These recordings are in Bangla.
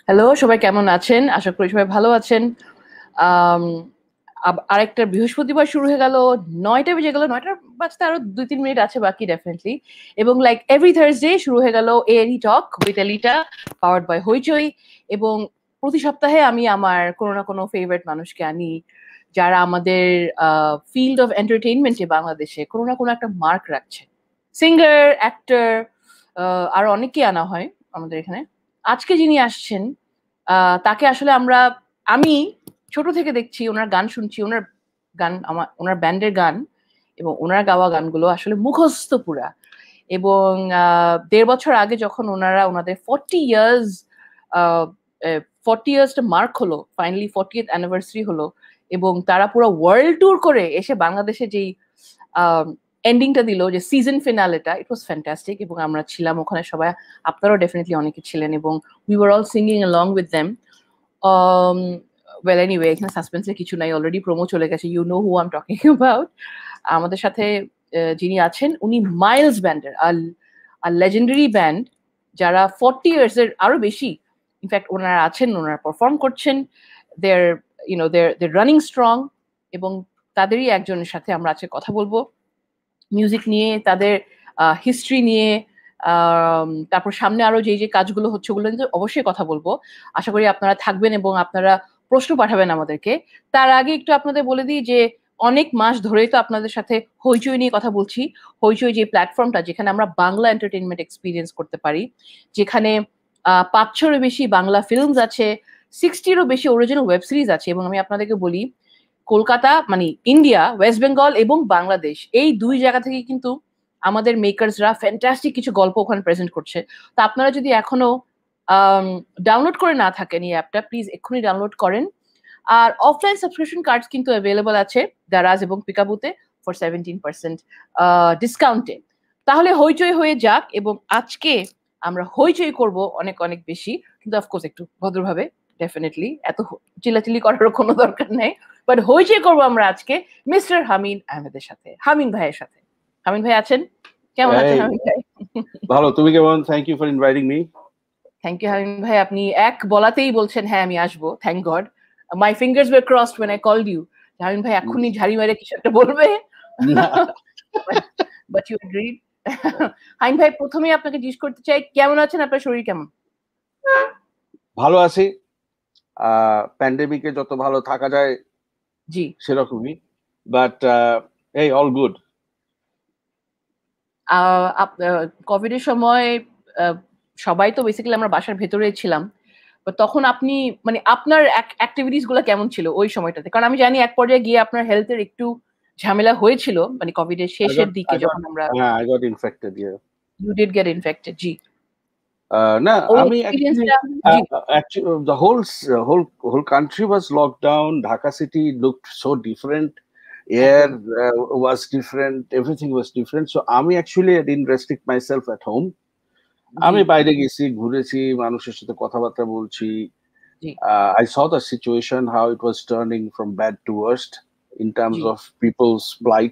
হ্যালো, সবাই কেমন আছেন? আশা করি সবাই ভালো আছেন। আম আরেকটা বৃহস্পতিবার শুরু হয়ে গেল। ৯টা বেজে গেল। ৯টা বাজতে আরো ২-৩ মিনিট আছে বাকি ডেফিনিটলি। এবং লাইক এভরি থার্সডে শুরু হয়ে গেল এ&ই talk with Elita, powered by Hoichoi. এবং প্রতি সপ্তাহে আমি আমার কোনো না কোনো ফেভারিট মানুষকে আনি, যারা আমাদের ফিল্ড অফ এন্টারটেইনমেন্টে বাংলাদেশে কোনো না কোনো একটা মার্ক রাখছে। সিঙ্গার, অ্যাক্টর, আরো অনেকেই আনা হয় আমাদের এখানে। আজকে যিনি আসছেন তাকে আসলে আমি ছোট থেকে দেখছি, ওনার গান শুনছি, ওনার ব্যান্ডের গান এবং ওনার গাওয়া গানগুলো আসলে মুখস্থ পুরা। এবং ১.৫ বছর আগে যখন ওনাদের 40 ইয়ার্সটা মার্ক হলো, ফাইনালি 40th অ্যানিভার্সারি হলো, এবং তারা পুরো ওয়ার্ল্ড ট্যুর করে এসে বাংলাদেশে যেই এন্ডিংটা দিল, যে সিজন ফিনালেটা, ইট ওয়াজ ফ্যান্টাস্টিক। এবং আমরা ছিলাম ওখানে সবাই, আপনারাও ডেফিনেটলি অনেকে ছিলেন, এবং we were all singing along with them. Well anyway, এখানে সাসপেন্সের কিছু নাই, অলরেডি প্রোমো চলে গেছে, you know who I am talking about. আমাদের সাথে যিনি আছেন উনি মাইলস ব্যান্ডের আর লেজেন্ডারি ব্যান্ড, যারা 40 ইয়ার্স এর আরো বেশি ইনফ্যাক্ট ওনারা আছেন, ওনারা পারফর্ম করছেন, দেয়ার রানিং স্ট্রং। এবং তাদেরই একজনের সাথে আমরা আজকে কথা বলবো মিউজিক নিয়ে, তাদের হিস্ট্রি নিয়ে, তারপর সামনে আরো যে কাজগুলো হচ্ছে ওগুলো নিয়ে অবশ্যই কথা বলবো। আশা করি আপনারা থাকবেন এবং আপনারা প্রশ্ন পাঠাবেন আমাদেরকে। তার আগে একটু আপনাদের বলে দিই যে অনেক মাস ধরেই তো আপনাদের সাথে হইচই নিয়ে কথা বলছি। হইচই যে প্ল্যাটফর্মটা, যেখানে আমরা বাংলা এন্টারটেনমেন্ট এক্সপিরিয়েন্স করতে পারি, যেখানে ৫০০-এরও বেশি বাংলা ফিল্মস আছে, 60-এরও বেশি অরিজিনাল ওয়েব সিরিজ আছে। এবং আমি আপনাদেরকে বলি, কলকাতা মানে ইন্ডিয়া, ওয়েস্ট বেঙ্গল এবং বাংলাদেশ, এই দুই জায়গা থেকে কিন্তু আমাদের মেকার্সরা ফ্যান্টাস্টিক কিছু গল্প ওখানে প্রেজেন্ট করছে। তো আপনারা যদি এখনো ডাউনলোড করে না থাকেন এই অ্যাপটা, প্লিজ এক্ষুনি ডাউনলোড করেন। আর অফলাইন সাবস্ক্রিপশন কার্ডস কিন্তু অ্যাভেলেবল আছে দারাজ এবং পিকাবুতে ফর 17% ডিসকাউন্টে। তাহলে হইচই হয়ে যাক, এবং আজকে আমরা হইচই করব অনেক অনেক বেশি, কিন্তু অফকোর্স একটু ভদ্রভাবে, ডেফিনেটলি এত চিল্লাচিল্লি করারও কোনো দরকার নেই। বাট হইচই করবো আমরা আজকে মিস্টার হামিন আহমেদের সাথে, হামিন ভাইয়ের সাথে। হামিন ভাই আছেন? কেমন আছেন হামিন ভাই? ভালো, তুমি কেমন? Thank you for inviting me. Thank you Hamin ভাই, আপনি এক বলাতেই বলছেন হ্যাঁ আমি আসবো, thank God. My fingers were crossed when I called you। Hamin ভাই এখনই ঝাড়ি মেরে কিছু একটা বলবে, বাট ইউ এগ্রিড। হামিন ভাই, প্রথমেই আপনাকে জিজ্ঞেস করতে চাই, কেমন আছেন? আপনার শরীর কেমন? ভালো আছি। প্যান্ডেমিকে যত ভালো থাকা যায় জি সেরকমই, বাট এই অল গুড। কোভিড এর সময় সবাই তো বেসিক্যালি আমরা বাসার ভেতরে ছিলাম, তখন আপনি মানে আপনার অ্যাক্টিভিটিস গুলো কেমন ছিল ওই সময়টাতে? কারণ আমি জানি এক পর্যায়ে গিয়ে আপনার হেলথের একটু ঝামেলা হয়েছিল, মানে কোভিড এর শেষের দিকে যখন আমরা I got infected, yeah. You did get infected, জি। না, ওই আমি এক্সপেরিয়েন্সটা, জি actually the whole country was locked down. Dhaka city looked so different. Air was different. Everything was different. So আমি actually I didn't restrict myself at home. আমি বাইরে গেছি, ঘুরেছি, মানুষের সাথে কথাবার্তা বলছি। I saw the situation, how it was turning from bad to worst in terms of people's plight.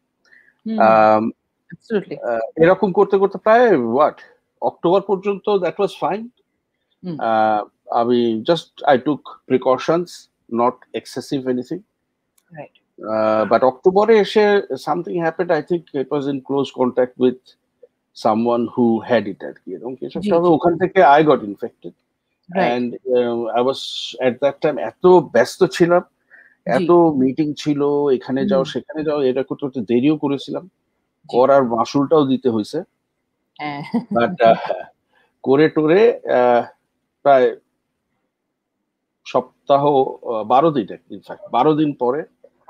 এরকম করতে করতে প্রায় অক্টোবর পর্যন্ত that was fine. I took precautions, not excessive anything. Right. But October এসে something happened. I think it was in close contact with someone who had it আর কি, এবং ওখান থেকে I got infected. And I was at that time এত ব্যস্ত ছিলাম, এত মিটিং ছিল, এখানে যাও সেখানে যাও, এটা করতে করতে দেরিও করেছিলাম, করার মাসুলটাও দিতে হয়েছে। বাট করে টোরে প্রায় সপ্তাহ 12 দিন, ইনফ্যাক্ট 12 দিন পরে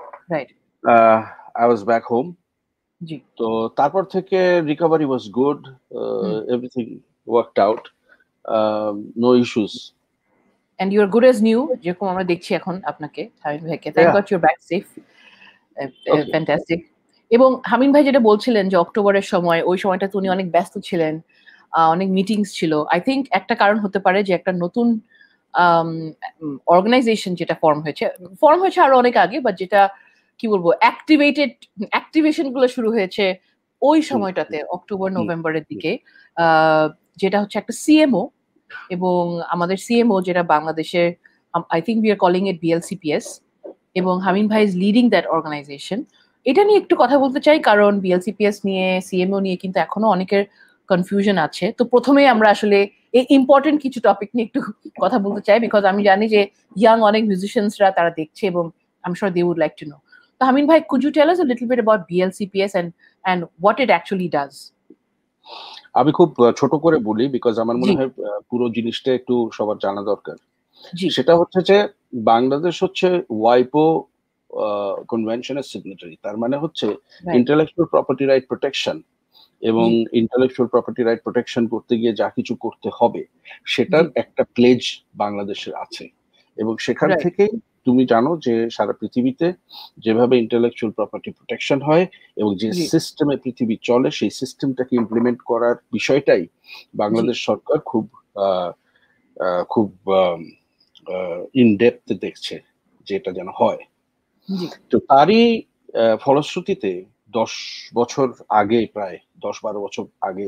I was back home. তো তারপর থেকে recovery was good, everything worked out, no issues. And you are good as new, যেরকম আমরা দেখছি এখন আপনাকে, হামিন ভাইকে। Thank God you're back safe. Fantastic. এবং হামিন ভাই যেটা বলছিলেন যে অক্টোবরের সময়, ওই সময়টা উনি অনেক ব্যস্ত ছিলেন, অনেক মিটিংস ছিল। আই থিঙ্ক একটা কারণ হতে পারে যে একটা নতুন অর্গানাইজেশন যেটা ফর্ম হয়েছে আরো অনেক আগে, বাট যেটা কি বলবো অ্যাক্টিভেশন গুলো শুরু হয়েছে ওই সময়টাতে, অক্টোবর নভেম্বরের দিকে, যেটা হচ্ছে একটা সিএমও, এবং আমাদের সিএমও যেটা বাংলাদেশের, I think we are calling it BLCPS, এবং হামিম ভাই ইজ লিডিং দ্যাট অর্গানাইজেশন। এটা নিয়ে একটু কথা বলতে চাই, কারণ বিএলসিপিএস নিয়ে, সিএমও নিয়ে কিন্তু এখনো অনেকের কনফিউশন আছে। তো প্রথমেই আমরা আসলে এই ইম্পর্টেন্ট কিছু টপিক নিয়ে একটু কথা বলতে চাই, বিকজ আমি জানি যে ইয়াং অনেক মিউজিশিয়ানসরা তারা দেখছে এবং I am sure they would like to know. তো হামিম ভাই, could you tell us a little bit about BLCPS and what it actually does? আমি খুব ছোট করে বলি, বিকজ আমার মনে হয় পুরো জিনিসটা একটু সবার জানা দরকার। সেটা হচ্ছে যে বাংলাদেশ হচ্ছে ওয়াইপো কনভেনশনের সিগনেটারি। তার মানে হচ্ছে ইন্টেলেকচুয়াল প্রপার্টি রাইট প্রোটেকশন, এবং ইন্টেলেকচুয়াল প্রপার্টি রাইট প্রোটেকশন করতে গিয়ে যা কিছু করতে হবে সেটার একটা প্লেজ বাংলাদেশের আছে। এবং সেখান থেকে তুমি জানো যে সারা পৃথিবীতে যেভাবে ইন্টেলেকচুয়াল প্রপার্টি প্রোটেকশন হয় এবং যে সিস্টেমে পৃথিবী চলে, সেই সিস্টেমটাকে ইমপ্লিমেন্ট করার বিষয়টাই বাংলাদেশ সরকার খুব খুব ইন ডেপথ দেখছে যেটা যেন হয়। তো তারই ফলশ্রুতিতে 10 বছর আগে, প্রায় 10-12 বছর আগে,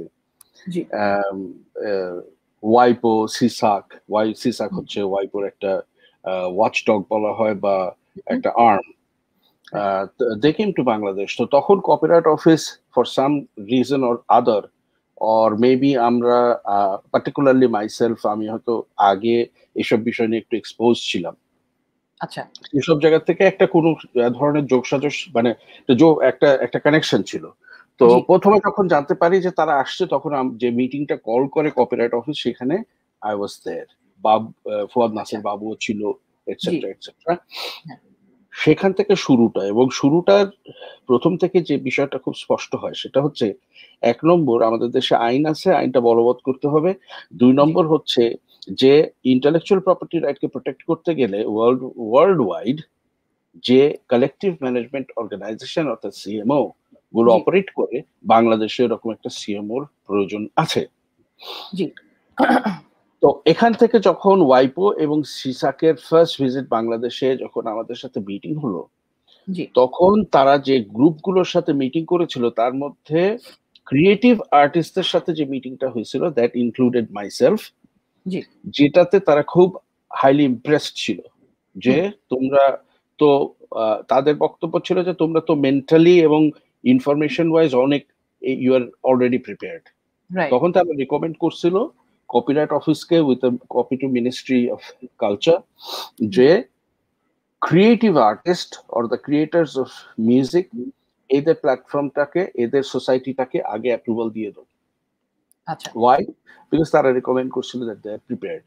ওয়াইপো, সিসাক হচ্ছে ওয়াইপোর একটা ওয়াচডগ বলা হয় বা একটা arm, they came to Bangladesh. তো তখন copyright office for some reason or other, or maybe আমরা পার্টিকুলারলি মাইসেলফ, আমি হয়তো আগে এসব বিষয় নিয়ে একটু এক্সপোজ ছিলাম। আচ্ছা, এসব জায়গা থেকে একটা কোন ধরনের যোগসাজশ, মানে একটা কানেকশন ছিল। তো প্রথমে যখন জানতে পারি যে তারা আসছে, তখন যে মিটিংটা কল করে কপিরাইট অফিস, সেখানে I was there. Fuad Nasir বাবুও ছিল, এটসেট্রা এটসেট্রা। সেখান থেকে শুরুটা, এবং শুরুটার প্রথম থেকে যে বিষয়টা খুব স্পষ্ট হয় সেটা হচ্ছে, 1 নম্বর, আমাদের দেশে আইন আছে, আইনটা বলবৎ করতে হবে। 2 নম্বর হচ্ছে যে ইন্টেলেকচুয়াল প্রপার্টি রাইটকে প্রোটেক্ট করতে গেলে ওয়ার্ল্ড ওয়াইড যে কালেকটিভ ম্যানেজমেন্ট অর্গানাইজেশন অর্থাৎ সিএমও গুলো অপারেট করে, বাংলাদেশে এরকম একটা সিএমওর প্রয়োজন আছে। তো এখান থেকে যখন ওয়াইপো এবং সিসাকের ফার্স্ট ভিজিট বাংলাদেশে যখন আমাদের সাথে মিটিং হলো, তখন তারা যে গ্রুপগুলোর সাথে মিটিং করেছিল, তার মধ্যে ক্রিয়েটিভ আর্টিস্টদের সাথে যে মিটিংটা হয়েছিল, দ্যাট ইনক্লুডেড মাইসেলফ, যেটাতে তারা খুব হাইলি ইমপ্রেসড ছিল যে তোমরা তো, তাদের বক্তব্য ছিল যে তোমরা তো মেন্টালি এবং ইনফরমেশন ওয়াইজ অনেক, ইউ আর অলরেডি প্রিপেয়ার্ড। তখন তারা রিকমেন্ড করছিল কপিরাইট অফিসকে with a copy to ministry of culture, যে creative artist or the creators of music, এদের প্ল্যাটফর্মটাকে, এদের সোসাইটিটাকে আগে অ্যাপ্রুভাল দিয়ে দাও। ওয়াই? বিকজ তারা রিকমেন্ড করছিল দ্যাট দে আর প্রিপেয়ার্ড।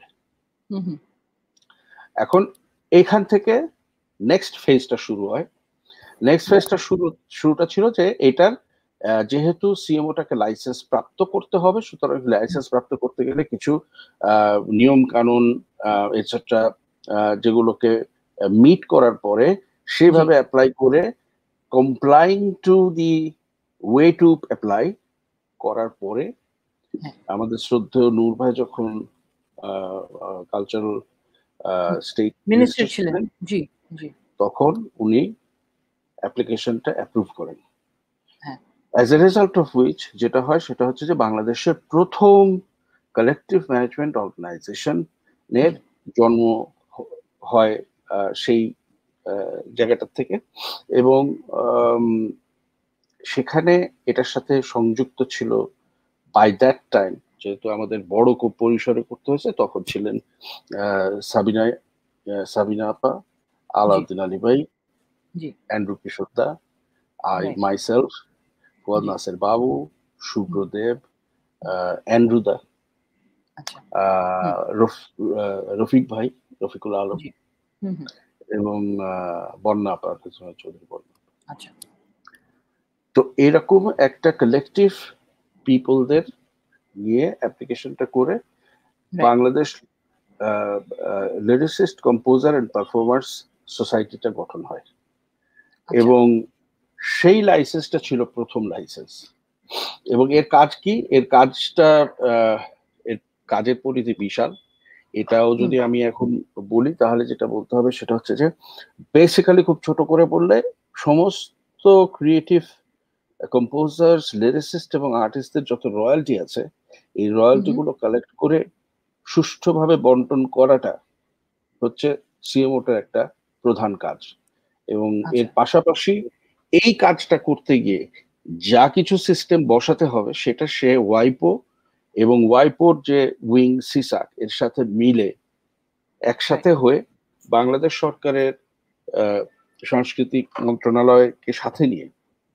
এখন এখান থেকে নেক্সট ফেজটা শুরু হয়। নেক্সট ফেজটা শুরুটা ছিল যে এটার যেহেতু সিএমওটাকে লাইসেন্স প্রাপ্ত করতে হবে, সুতরাং লাইসেন্স প্রাপ্ত করতে গেলে কিছু নিয়ম কানুন এটসেট্রা যেগুলোকে মিট করার পরে, সেভাবে অ্যাপ্লাই করে, complying to the way to apply করার পরে, আমাদের শ্রদ্ধেয় নূর ভাই যখন কালচারাল স্টেট মিনিস্টার ছিলেন, তখন উনি অ্যাপ্লিকেশনটা অ্যাপ্রুভ করেন। As a result of which যেটা হয় সেটা হচ্ছে যে বাংলাদেশের প্রথম কালেকটিভ ম্যানেজমেন্ট অর্গানাইজেশনের জন্ম হয় সেই জায়গাটার থেকে। এবং সেখানে এটার সাথে সংযুক্ত ছিল বাই দ্যাট টাইম, যেহেতু আমাদের বড় পরিসরে করতে হয়েছে, তখন ছিলেন সাবিনা আপা, আলাউদ্দিন আলী ভাই, অ্যান্ড্রু কিশোর দা, myself, ফুয়াদ নাসির বাবু, শুভ্রদেব, অ্যান্ড্রু দা, রফিক ভাই, রফিকুল আলম, এবং বন্যা আপা, চৌধুরী বন্যা। তো এরকম একটা কালেকটিভ পিপলদের নিয়ে অ্যাপ্লিকেশনটা করে Bangladesh lyricist, composer and performers সোসাইটিটা গঠন হয়। এবং সেই লাইসেন্সটা ছিল প্রথম লাইসেন্স। এবং এর কাজ কি? এর কাজের পরিধি বিশাল। এটাও যদি আমি এখন বলি, তাহলে যেটা বলতে হবে সেটা হচ্ছে যে, বেসিক্যালি খুব ছোট করে বললে, সমস্ত ক্রিয়েটিভ কম্পোজার্স, লিরিসিস্ট এবং আর্টিস্টদের যত রয়্যালটি আছে, এই রয়্যালটি গুলো কালেক্ট করে সুষ্ঠুভাবে বন্টন করাটা হচ্ছে সিএমওটার একটা প্রধান কাজ। এবং এর পাশাপাশি এই কাজটা করতে গিয়ে যা কিছু সিস্টেম বসাতে হবে সেটা সে ওয়াইপো এবং ওয়াইপোর যে উইং সিসাক এর সাথে মিলে একসাথে হয়ে বাংলাদেশ সরকারের সাংস্কৃতিক মন্ত্রণালয়কে সাথে নিয়ে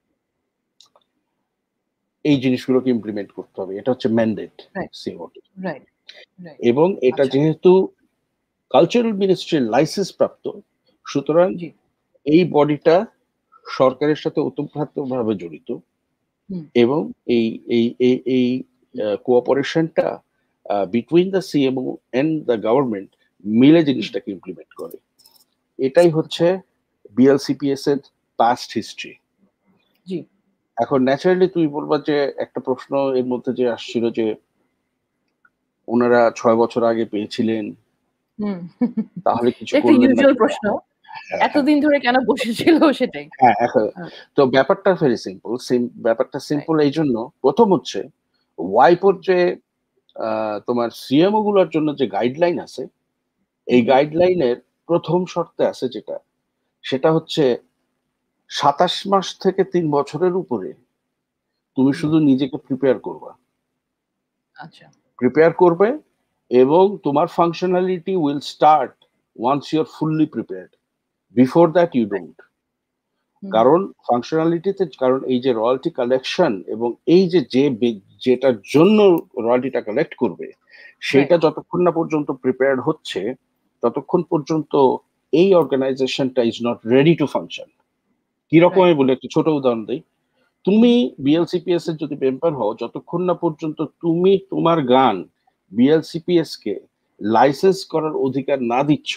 এই জিনিসগুলোকে ইমপ্লিমেন্ট করতে হবে। এটা হচ্ছে ম্যান্ডেট সিএমওটি। এবং এটা যেহেতু কালচারাল মিনিস্ট্রির লাইসেন্স প্রাপ্ত, সুতরাং এই বডিটা সরকারের সাথে ওতপ্রোতভাবে জড়িত এবং এই এই এই এই কোঅপারেশনটা between the CMO and the government মিলে জিনিসটাকে ইমপ্লিমেন্ট করে। এটাই হচ্ছে বিএলসিপিএস এর পাস্ট হিস্ট্রি। এখন ন্যাচারালি তুই বলবা যে একটা প্রশ্ন এর মধ্যে যে আসছিল যে ওনারা 6 বছর আগে পেয়েছিলেন, তাহলে কিছু করলেন না। প্রশ্ন, এতদিন ধরে কেন বসেছিল সেটাই। হ্যাঁ, তো ব্যাপারটা ভেরি সিম্পল। ব্যাপারটা সিম্পল এই জন্য, প্রথম হচ্ছে ওয়াইপোর যে তোমার সিএমও গুলোর জন্য যে গাইডলাইন আছে, এই গাইডলাইনের প্রথম শর্তে আছে যেটা, সেটা হচ্ছে 27 মাস থেকে 3 বছরের উপরে তুমি শুধু নিজেকে প্রিপেয়ার করবা। প্রিপেয়ার করবে এবং তোমার functionality will start once you are fully prepared. Before that you don't. কারণ ফাংশনালিটিতে, কারণ এই যে রয়্যালটি কালেকশন এবং এই যে যেটার জন্য রয়্যালটিটা কালেক্ট করবে সেটা যতক্ষণ না পর্যন্ত প্রিপেয়ার্ড হচ্ছে ততক্ষণ পর্যন্ত এই অর্গানাইজেশনটা is not ready to function. কিরকম বলে একটা ছোট উদাহরণ দিই। তুমি বিএলসিপিএস এর যদি মেম্বার হও, যতক্ষণ না পর্যন্ত তুমি তোমার গান বিএলসিপিএস কে লাইসেন্স করার অধিকার না দিচ্ছ,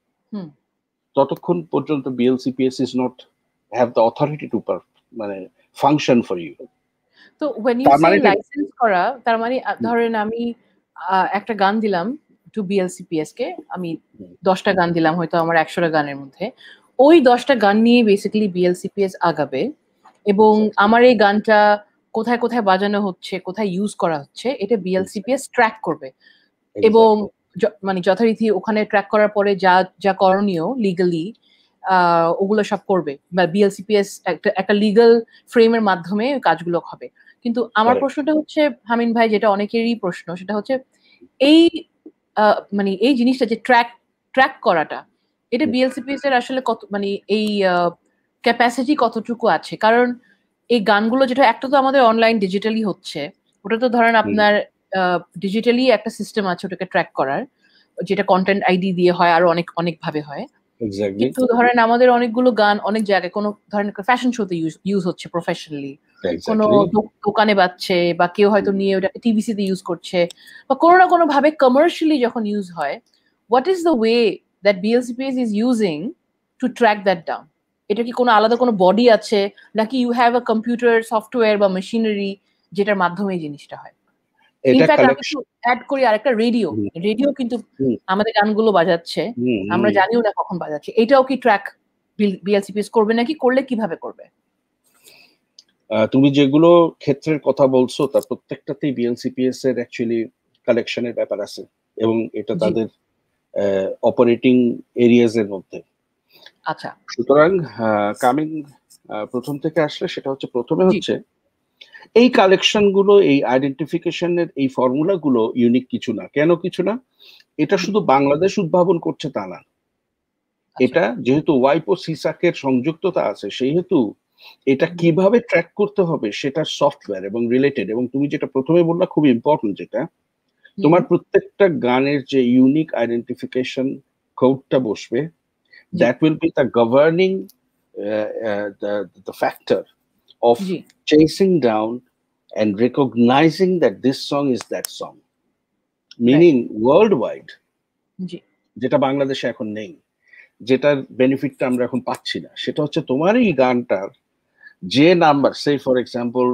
ততক্ষণ পর্যন্ত BLCPS is not have the authority to মানে ফাংশন ফর ইউ। তো when you say লাইসেন্স করা, তার মানে ধরেন আমি একটা গান দিলাম টু বিএলসিপিএস কে, আমি 10টা গান দিলাম হয়তো আমার 100টা গানের মধ্যে, ওই 10টা গান নিয়ে বেসিক্যালি বিএলসিপিএস আগাবে এবং আমার এই গানটা কোথায় কোথায় বাজানো হচ্ছে, কোথায় ইউজ করা হচ্ছে, এটা বিএলসিপিএস ট্র্যাক করবে এবং মানে যথারীতি ওখানে ট্র্যাক করার পরে যা যা করণীয় লিগালি ওগুলো সব করবে, বা বিএলসিপিএস একটা লিগাল ফ্রেমের মাধ্যমে কাজগুলো হবে। কিন্তু আমার প্রশ্নটা হচ্ছে হামিন ভাই, যেটা অনেকেরই প্রশ্ন, সেটা হচ্ছে এই মানে এই জিনিসটা যে ট্র্যাক করাটা, এটা বিএলসিপিএস এর আসলে কত, মানে এই ক্যাপাসিটি কতটুকু আছে? কারণ এই গানগুলো যেটা একটা তো আমাদের অনলাইন ডিজিটালি হচ্ছে, ওটা তো ধরেন আপনার ডিজিটালি একটা সিস্টেম আছে ওটাকে ট্র্যাক করার, যেটা কন্টেন্ট আইডি দিয়ে হয়, আর অনেক অনেক ভাবে হয়। কিন্তু ধরেন আমাদের অনেকগুলো গান অনেক জায়গায় কোনো ধরেন ফ্যাশন শোতে ইউজ হচ্ছে প্রফেশনালি, কোনো দোকানে বাজছে, বা কেউ হয়তো নিয়ে ওটাকে টিভিসিতে ইউজ করছে, বা কোনো না কোনো ভাবে কমার্শিয়ালি যখন ইউজ হয়, what is the way that BLCPS is using to track that down? এটা কি কোনো আলাদা কোনো বডি আছে, নাকি you have a computer software বা মেশিনারি যেটার মাধ্যমে এই জিনিসটা হয়? ইনফ্যাক্ট আমি একটু অ্যাড করি, আরেকটা রেডিও কিন্তু আমাদের গানগুলো বাজাচ্ছে, আমরা জানিও না কখন বাজাচ্ছে, এটাও কি ট্র্যাক বিএলসিপিএস করবে, নাকি করলে কিভাবে করবে? তুমি যেগুলো ক্ষেত্রের কথা বলছো তার প্রত্যেকটাতেই বিএলসিপিএস এর অ্যাকচুয়ালি কালেকশনের ব্যাপার আছে এবং এটা তাদের অপারেটিং এরিয়াজ এর মধ্যে। আচ্ছা, সুতরাং কামিং প্রথম থেকে আসলে সেটা হচ্ছে, প্রথমে হচ্ছে এই কালেকশন গুলো, এই আইডেন্টিফিকেশনের এই ফর্মুলা গুলো ইউনিক কিছু না। কেন কিছু না? এটা শুধু বাংলাদেশ উদ্ভাবন করছে তা না। এটা যেহেতু ওয়াইপো সিসাকের সংযুক্ততা আছে, সেহেতু এটা কিভাবে ট্র্যাক করতে হবে সেটা সফটওয়্যার এবং রিলেটেড। এবং তুমি যেটা প্রথমে বললা খুব ইম্পর্টেন্ট, যেটা তোমার প্রত্যেকটা গানের যে ইউনিক আইডেন্টিফিকেশন কোডটা বসবে, that will be the governing the factor of chasing down and recognizing that this song is that song, meaning worldwide, যেটা বাংলাদেশে এখন নেই, যেটার বেনিফিটটা আমরা এখন পাচ্ছি না, সেটা হচ্ছে তোমার এই গানটার যে number, say for example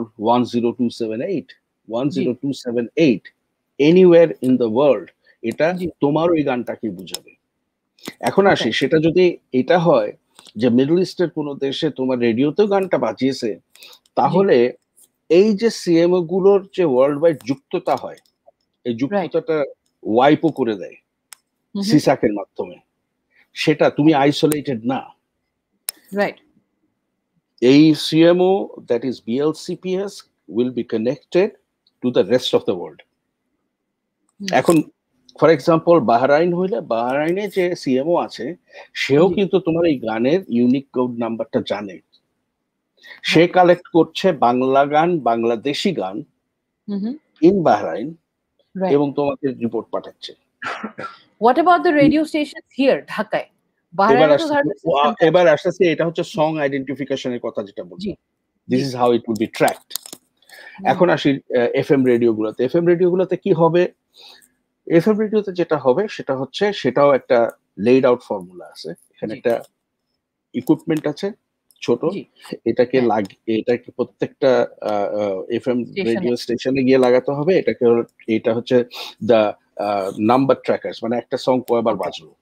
10278 anywhere in the world, এটা তোমার ওই গানটাকে বুঝাবে। এখন আসি, সেটা যদি এটা হয় যে মিডল ইস্টের কোনো দেশে তোমার রেডিওতেও গানটা বাজিয়েছে, তাহলে এই যে সিএমও গুলোর যে ওয়ার্ল্ড ওয়াইড যুক্ততা হয়, এই যুক্ততাটা ওয়াইপও করে দেয় সিসাকের মাধ্যমে, সেটা তুমি আইসোলেটেড না। রাইট। এই CMO that is BLCPS will be connected to the rest of the world. এখন ফর এক্সাম্পল বাহরাইন হইলে বাহরাইনে যে সিএমও আছে সেও কিন্তু তোমার এই গানের ইউনিক কোড নাম্বারটা জানে, সে কালেক্ট করছে বাংলা গান, বাংলাদেশি গান ইন বাহরাইন এবং তোমাকে রিপোর্ট পাঠাচ্ছে। What about the radio stations here ঢাকায়? এবার আসছে, এটা হচ্ছে সং আইডেন্টিফিকেশনের কথা যেটা বলছি, this is how it will be tracked. এখন আসি এফএম রেডিও গুলোতে। এফএম রেডিও গুলোতে কি হবে? এফএম রেডিওতে যেটা হবে সেটা হচ্ছে, সেটাও একটা লেড আউট ফর্মুলা আছে। এখানে একটা ইকুইপমেন্ট আছে ছোট, এটাকে প্রত্যেকটা এফএম রেডিও স্টেশনে গিয়ে লাগাতে হবে। এটা হচ্ছে দ্য নাম্বার ট্র্যাকার্স, মানে একটা সং কয়বার বাজলো।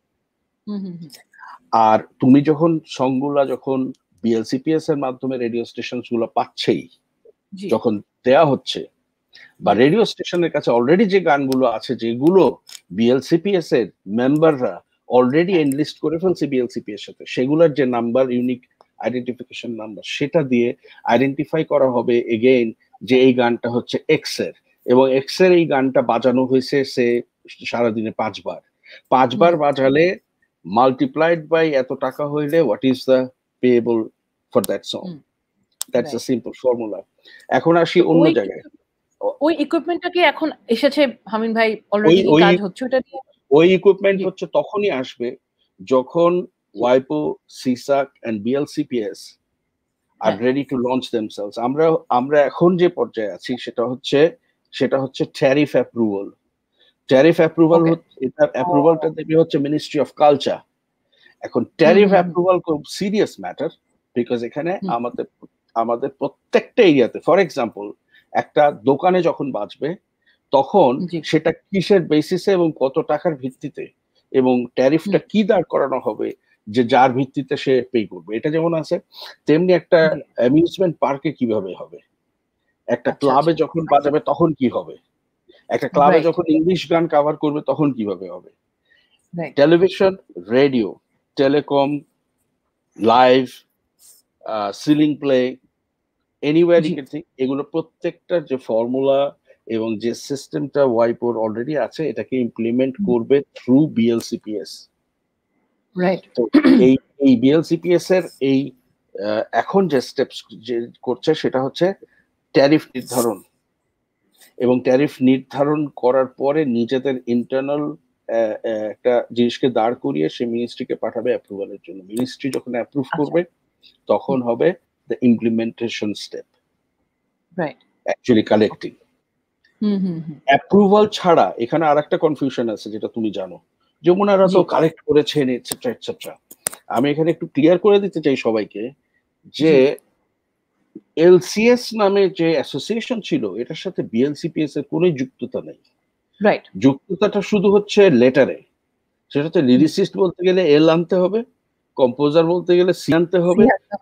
আর তুমি যখন সংগুলা যখন বিএলসিপিএস এর মাধ্যমে রেডিও স্টেশন গুলো পাচ্ছেই, যখন দেয়া হচ্ছে, বা রেডিও স্টেশনের কাছে অলরেডি যে গানগুলো আছে যেগুলো বিএলসিপিএস এর মেম্বাররা অলরেডি এনলিস্ট করে ফেলছে বিএলসিপিএস সাথে, সেগুলোর যে নাম্বার, ইউনিক আইডেন্টিফিকেশন নাম্বার, সেটা দিয়ে আইডেন্টিফাই করা হবে এগেইন যে এই গানটা হচ্ছে এক্স এর, এবং এক্স এর এই গানটা বাজানো হয়েছে সে সারাদিনে 5 বার বাজালে মাল্টিপ্লাইড বাই এত টাকা হইলে what is the payable for that song. That's a simple formula. এখন আসি অন্য জায়গায়। ওই ইকুইপমেন্টটা কি এখন এসেছে হামিন ভাই? অলরেডি কাজ হচ্ছে ওটা দিয়ে? ওই ইকুইপমেন্ট হচ্ছে তখনই আসবে যখন ওয়াইপো, CISAC and BLCPS are ready to launch themselves. আমরা এখন যে পর্যায়ে আছি সেটা হচ্ছে ট্যারিফ অ্যাপ্রুভাল। ট্যারিফ অ্যাপ্রুভাল, এটার অ্যাপ্রুভালটা দেবে হচ্ছে মিনিস্ট্রি অফ কালচার। এখন ট্যারিফ অ্যাপ্রুভাল খুব সিরিয়াস ম্যাটার, বিকজ এখানে আমাদের প্রত্যেকটা এরিয়াতে, ফর এক্সাম্পল একটা দোকানে যখন বাজবে তখন সেটা কিসের বেসিসে এবং কত টাকার ভিত্তিতে এবং ট্যারিফটা কি দাঁড় করানো হবে যে যার ভিত্তিতে সে পে করবে, এটা যেমন আছে তেমনি একটা অ্যামিউজমেন্ট পার্কে কিভাবে হবে, একটা ক্লাবে যখন বাজাবে তখন কি হবে, একটা ক্লাবে যখন ইংলিশ গান কভার করবে তখন কিভাবে হবে। Television, radio, telecom, live, ceiling play, anywhere you can think, এগুলো প্রত্যেকটার যে ফর্মুলা এবং যে সিস্টেমটা ওয়াইপোর অলরেডি আছে এটাকে ইমপ্লিমেন্ট করবে থ্রু বিএলসিপিএস। রাইট। তো এই বিএলসিপিএস এর এই এখন যে স্টেপস যে করছে সেটা হচ্ছে ট্যারিফ নির্ধারণ, এবং ট্যারিফ নির্ধারণ করার পরে নিজেদের ইন্টারনাল একটা জিনিসকে দাঁড় করিয়ে সে মিনিস্ট্রিকে পাঠাবে অ্যাপ্রুভালের জন্য। মিনিস্ট্রি যখন অ্যাপ্রুভ করবে তখন হবে the implementation step, right? Actually collecting. Approval ছাড়া এখানে আরেকটা কনফিউশন আছে যেটা তুমি জানো, যমুনারা তো কালেক্ট করেছেন এটসেট্রা এটসেট্রা। আমি এখানে একটু ক্লিয়ার করে দিতে চাই সবাইকে যে এলসিএস নামে যে অ্যাসোসিয়েশন ছিল এটার সাথে বিএলসিপিএস এর কোনো যুক্ততা নেই। রাইট। যুক্ততাটা শুধু হচ্ছে লেটারে, সেটাতে লিরিসিস্ট বলতে গেলে এল আনতে হবে, কম্পোজার বলতে গেলে সি আনতে হবে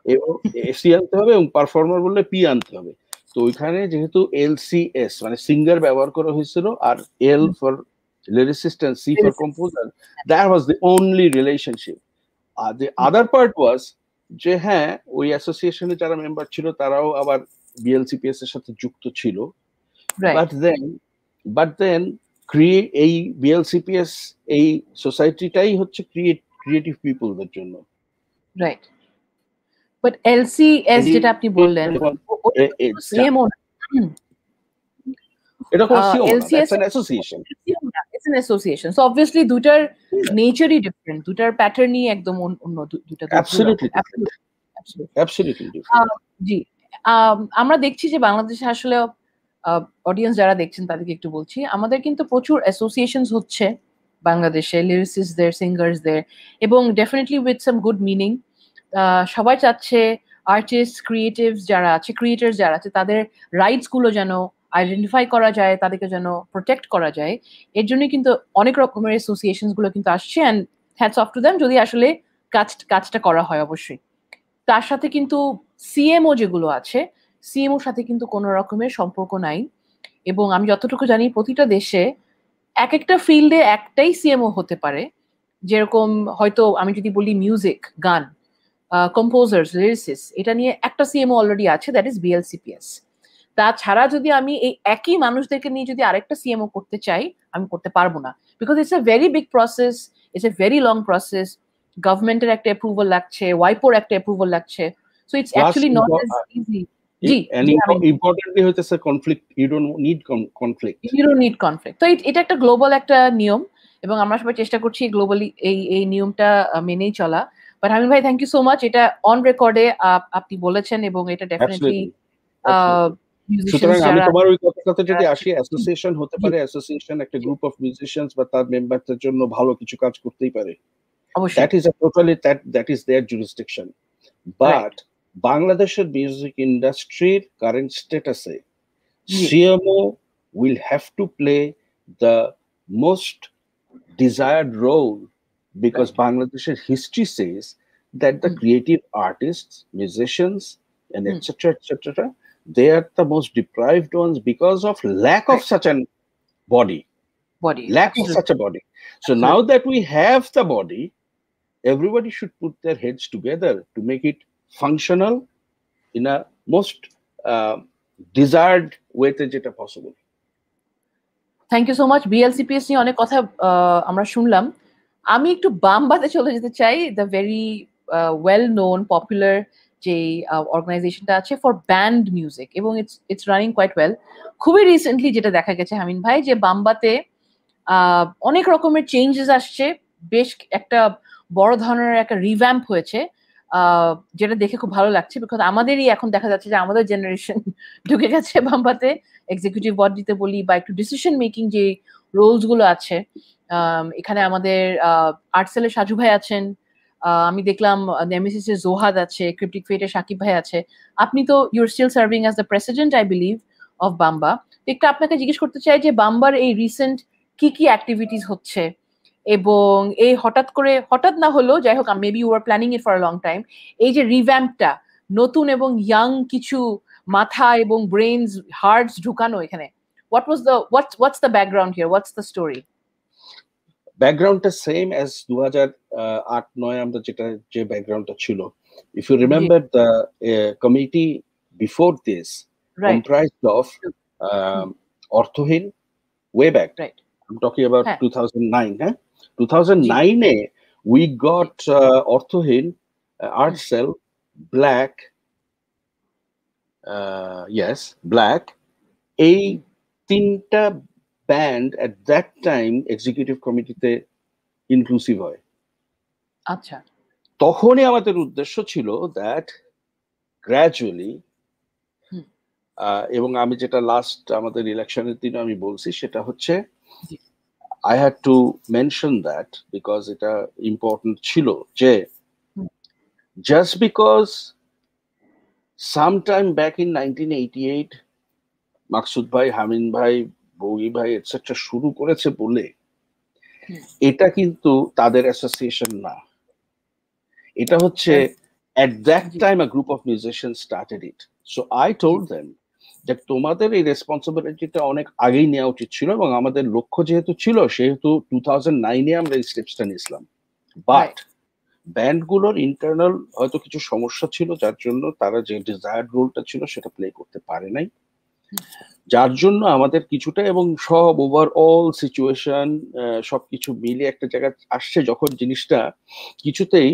এবং পারফর্মার বললে পি আনতে হবে। তো ওইখানে যেহেতু এলসিএস মানে সিঙ্গার ব্যবহার করা হয়েছিল আর L for lyricist and C for composer, that was the only relationship. আর দ্য আদার পার্ট ওয়াজ যে হ্যাঁ ওই অ্যাসোসিয়েশনে যারা মেম্বার ছিল তারাও আবার বিএলসিপিএস এর সাথে যুক্ত ছিল, বাট দেন এই বিএলসিপিএস এই সোসাইটিটাই হচ্ছে ক্রিয়েটিভ পিপলদের জন্য। রাইট। বাট এলসিএস যেটা আপনি বললেন সিএমও এটা কোন সিএমও না, it's an association. It's an association. So obviously দুটার নেচারই ডিফারেন্ট, দুটার প্যাটার্নই একদম অন্য, দুটা অ্যাবসলিউটলি ডিফারেন্ট। জি, আমরা দেখছি যে বাংলাদেশে আসলে অডিয়েন্স যারা দেখছেন তাদেরকে একটু বলছি, আমাদের কিন্তু প্রচুর অ্যাসোসিয়েশনস হচ্ছে বাংলাদেশে, লিরিসিস্টদের, সিঙ্গার্সদের, এবং definitely with some good meaning. সবাই চাচ্ছে আর্টিস্ট, ক্রিয়েটার্স যারা আছে তাদের রাইটস গুলো যেন আইডেন্টিফাই করা যায়, তাদেরকে যেন প্রোটেক্ট করা যায়। এর জন্য কিন্তু অনেক রকমের অ্যাসোসিয়েশনস গুলো কিন্তু আসছে, and hats off to them যদি আসলে কাজটা করা হয়। অবশ্যই তার সাথে কিন্তু সিএমও যেগুলো আছে, সিএমওর সাথে কিন্তু কোনো রকমের সম্পর্ক নাই, এবং আমি যতটুকু জানি প্রতিটা দেশে এক একটা ফিল্ডে একটাই সিএমও হতে পারে, যেরকম হয়তো আমি যদি বলি মিউজিক, গান, কম্পোজার্স, লিরিসিস্ট, এটা নিয়ে একটা সিএমও অলরেডি আছে, দ্যাট ইজ বিএলসিপিএস। তাছাড়া যদি আমি এই একই মানুষদেরকে নিয়ে যদি আরেকটা সিএমও করতে চাই, আমি করতে পারবো না, because it's a very big process, it's a very long process. গভর্নমেন্টের একটা অ্যাপ্রুভাল লাগছে, ওয়াইপোর একটা অ্যাপ্রুভাল লাগছে, so it's actually not as easy. জি, and importantly হইতেছে conflict, you don't need conflict, you don't need conflict. তো এটা একটা গ্লোবাল একটা নিয়ম, এবং আমরা সবাই চেষ্টা করছি গ্লোবালি এই নিয়মটা মেনেই চলা। বাট হামিদ ভাই, থ্যাংক ইউ সো মাচ, এটা অন রেকর্ডে আপনি বলেছেন, এবং এটা ডেফিনেটলি সুতরাং আমি তোমার ওই কথাটাতে যদি আসি, অ্যাসোসিয়েশন হতে পারে, অ্যাসোসিয়েশন একটা গ্রুপ অফ মিউজিশিয়ানস বা তার মেম্বারদের জন্য ভালো কিছু কাজ করতেই পারে, that is a totally that is their jurisdiction, but বাংলাদেশের মিউজিক ইন্ডাস্ট্রির কারেন্ট স্ট্যাটাসে CMO will have to play the most desired role, because Bangladesh's history says that the creative artists, musicians, and etc., they are the most deprived ones because of lack of such a body. Lack of such a body. So now that we have the body, everybody should put their heads together to make it functional in a most desired way যেটা possible. Thank you so much. BLCPS নিয়ে অনেক কথা আমরা শুনলাম, আমি একটু বাম্বাতে চলে যেতে চাই, the very well known popular যে অর্গানাইজেশনটা আছে ফর ব্যান্ড মিউজিক, এবং ইটস রানিং কোয়াইট ওয়েল। খুবই রিসেন্টলি যেটা দেখা গেছে হামিন ভাই, যে বাম্বাতে অনেক রকমের চেঞ্জেস আসছে, বেশ একটা বড় ধরনের একটা রিভ্যাম্প হয়েছে, যেটা দেখে খুব ভালো লাগছে, বিকজ আমাদেরই এখন দেখা যাচ্ছে যে আমাদের জেনারেশন ঢুকে গেছে বাম্বাতে, এক্সিকিউটিভ বডিতে বলি বা একটু ডিসিশন মেকিং যে রোলস গুলো আছে। এখানে আমাদের আর্টসেলের সাজু ভাই আছেন, আমি দেখলাম নেমেসিস এর জোহাদ আছে, ক্রিপ্টিক ফেটের সাকিব ভাই আছে, আপনি তো your still serving as the president I believe of BAMBA. একটু আপনাকে জিজ্ঞেস করতে চাই যে বাম্বার এই রিসেন্ট কি কি অ্যাক্টিভিটিস হচ্ছে, এবং এই হঠাৎ না হলেও যাই হোক, maybe you are planning it for a long time, এই যে রিভ্যাম্পটা, নতুন এবং ইয়াং কিছু মাথা এবং ব্রেইনস, হার্টস ঢুকানো এখানে, what's the background here, what's the story? ব্যাকগ্রাউন্ডটা সেম অ্যাজ 2008-9 আমরা যে ব্যাকগ্রাউন্ডটা ছিল। If you remember the committee before this comprised of অর্থহীন way back, I'm talking about 2009. 2009 we got অর্থহীন, Artsel, Black, Black, এই তিনটা band at that time executive কমিটিতে ইনক্লুসিভ হয়। আচ্ছা, তখনই আমাদের উদ্দেশ্য ছিল দ্যাট গ্র্যাজুয়ালি, এবং আমি যেটা লাস্ট আমাদের ইলেকশনের দিন আমি বলছি সেটা হচ্ছে, I had to mention that because এটা ইম্পর্টেন্ট ছিল, যে just because sometime back in 1988 Maksud ভাই, হামিন ভাই, বৌগি ভাই এটসেট্রা শুরু করেছে বলে এটা কিন্তু তাদের অ্যাসোসিয়েশন না, এটা হচ্ছে at that time a group of musicians started it. So I told them যে তোমাদের এই রেসপন্সিবিলিটিটা অনেক আগেই নেওয়া উচিত ছিল, এবং আমাদের লক্ষ্য যেহেতু ছিল সেহেতু 2009-এ আমরা এই স্টেপসটা নিয়েছিলাম। বাট ব্যান্ডগুলোর ইন্টারনাল হয়তো কিছু সমস্যা ছিল, যার জন্য তারা যে ডিজায়ার্ড রোলটা ছিল সেটা প্লে করতে পারে নাই, যার জন্য আমাদের কিছুটা, এবং সব ওভারঅল সিচুয়েশন সবকিছু মিলে একটা জায়গায় আসছে যখন জিনিসটা কিছুতেই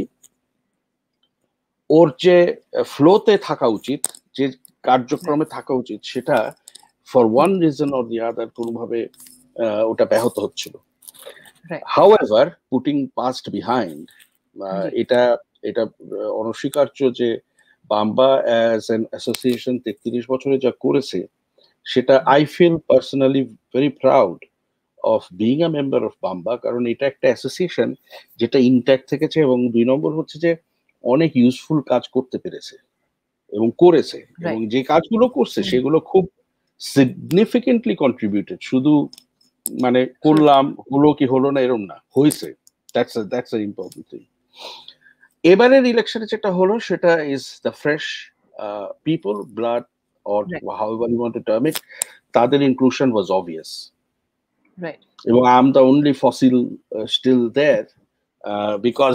ওর যে ফ্লোতে থাকা উচিত, যে কার্যক্রমে থাকা উচিত, সেটা for one reason or the other কোনোভাবে ওটা ব্যাহত হচ্ছিল। হাউএভার, পুটিং পাস্ট বিহাইন্ড, এটা অনস্বীকার্য যে বাম্বা অ্যাজ অ্যান অ্যাসোসিয়েশন 33 বছরে যা করেছে, সেটা I feel personally very proud of being a member of BAMBA, কারণ এটা একটা অ্যাসোসিয়েশন যেটা ইনট্যাক্ট থেকেছে, এবং 2 নম্বর হচ্ছে যে অনেক ইউজফুল কাজ করতে পেরেছে এবং করেছে, এবং যে কাজগুলো করছে সেগুলো খুব সিগনিফিকেন্টলি কন্ট্রিবিউটেড, শুধু মানে করলাম, হলো কি হলো না এরকম না, হয়েছে, দ্যাটস আ ইম্পর্টেন্ট থিং। এবারের ইলেকশনে যেটা হলো সেটা is the fresh people, blood, or however you want to term it, তাদের inclusion was obvious. Right. I am the only fossil still there because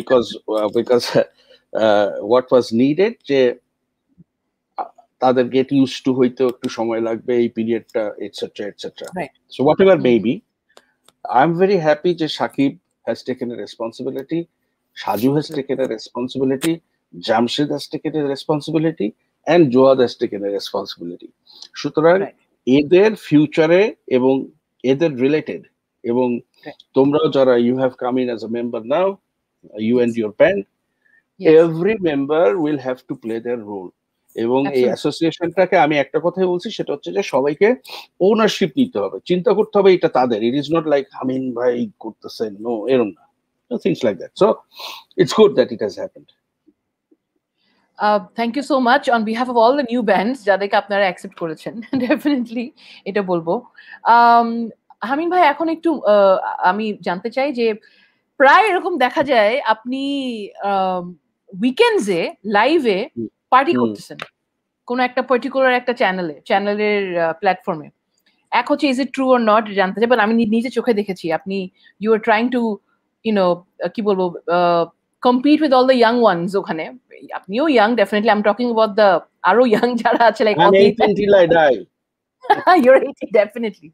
what was needed যে তাদের get used to হইতে একটু সময় লাগবে এই পিরিয়ডটা etc. Right. So whatever may be, I'm very happy যে Shakib has taken a responsibility, Shaju has taken a responsibility, Jamshid has taken a responsibility, and Joad has taken a responsibility. সুতরাং এদের ফিউচারে এবং এদের রিলেটেড এবং তোমরাও যারা you have come in as a member now, you and your band, every member will have to play their role. এবং এই অ্যাসোসিয়েশনটাকে আমি একটা কথাই বলছি, সেটা হচ্ছে যে সবাইকে ওনারশিপ নিতে হবে, চিন্তা করতে হবে এটা তাদের। It is not like Amin ভাই করতেছেন, নো, এরকম না, things like that. So it's good that it has happened. Thank you so much on behalf of all the new bands যাদেরকে আপনারা অ্যাকসেপ্ট করেছেন। ডেফিনেটলি এটা বলবো। হামিম ভাই, এখন একটু আমি জানতে চাই যে প্রায় এরকম দেখা যায় আপনি উইকেন্ডসে লাইভে পার্টি করতেছেন কোন একটা পার্টিকুলার একটা চ্যানেলের প্ল্যাটফর্মে। এক হচ্ছে is it true or not জানতে চাই, বাট আমি নিজে চোখে দেখেছি আপনি ইউ আর ট্রাইং টু কি বলবো compete with all the young ones ওখানে। আপনিও young, definitely I am talking about the আরো ইয়াং যারা আছে, like I'm 18 till I die. You're 18, definitely.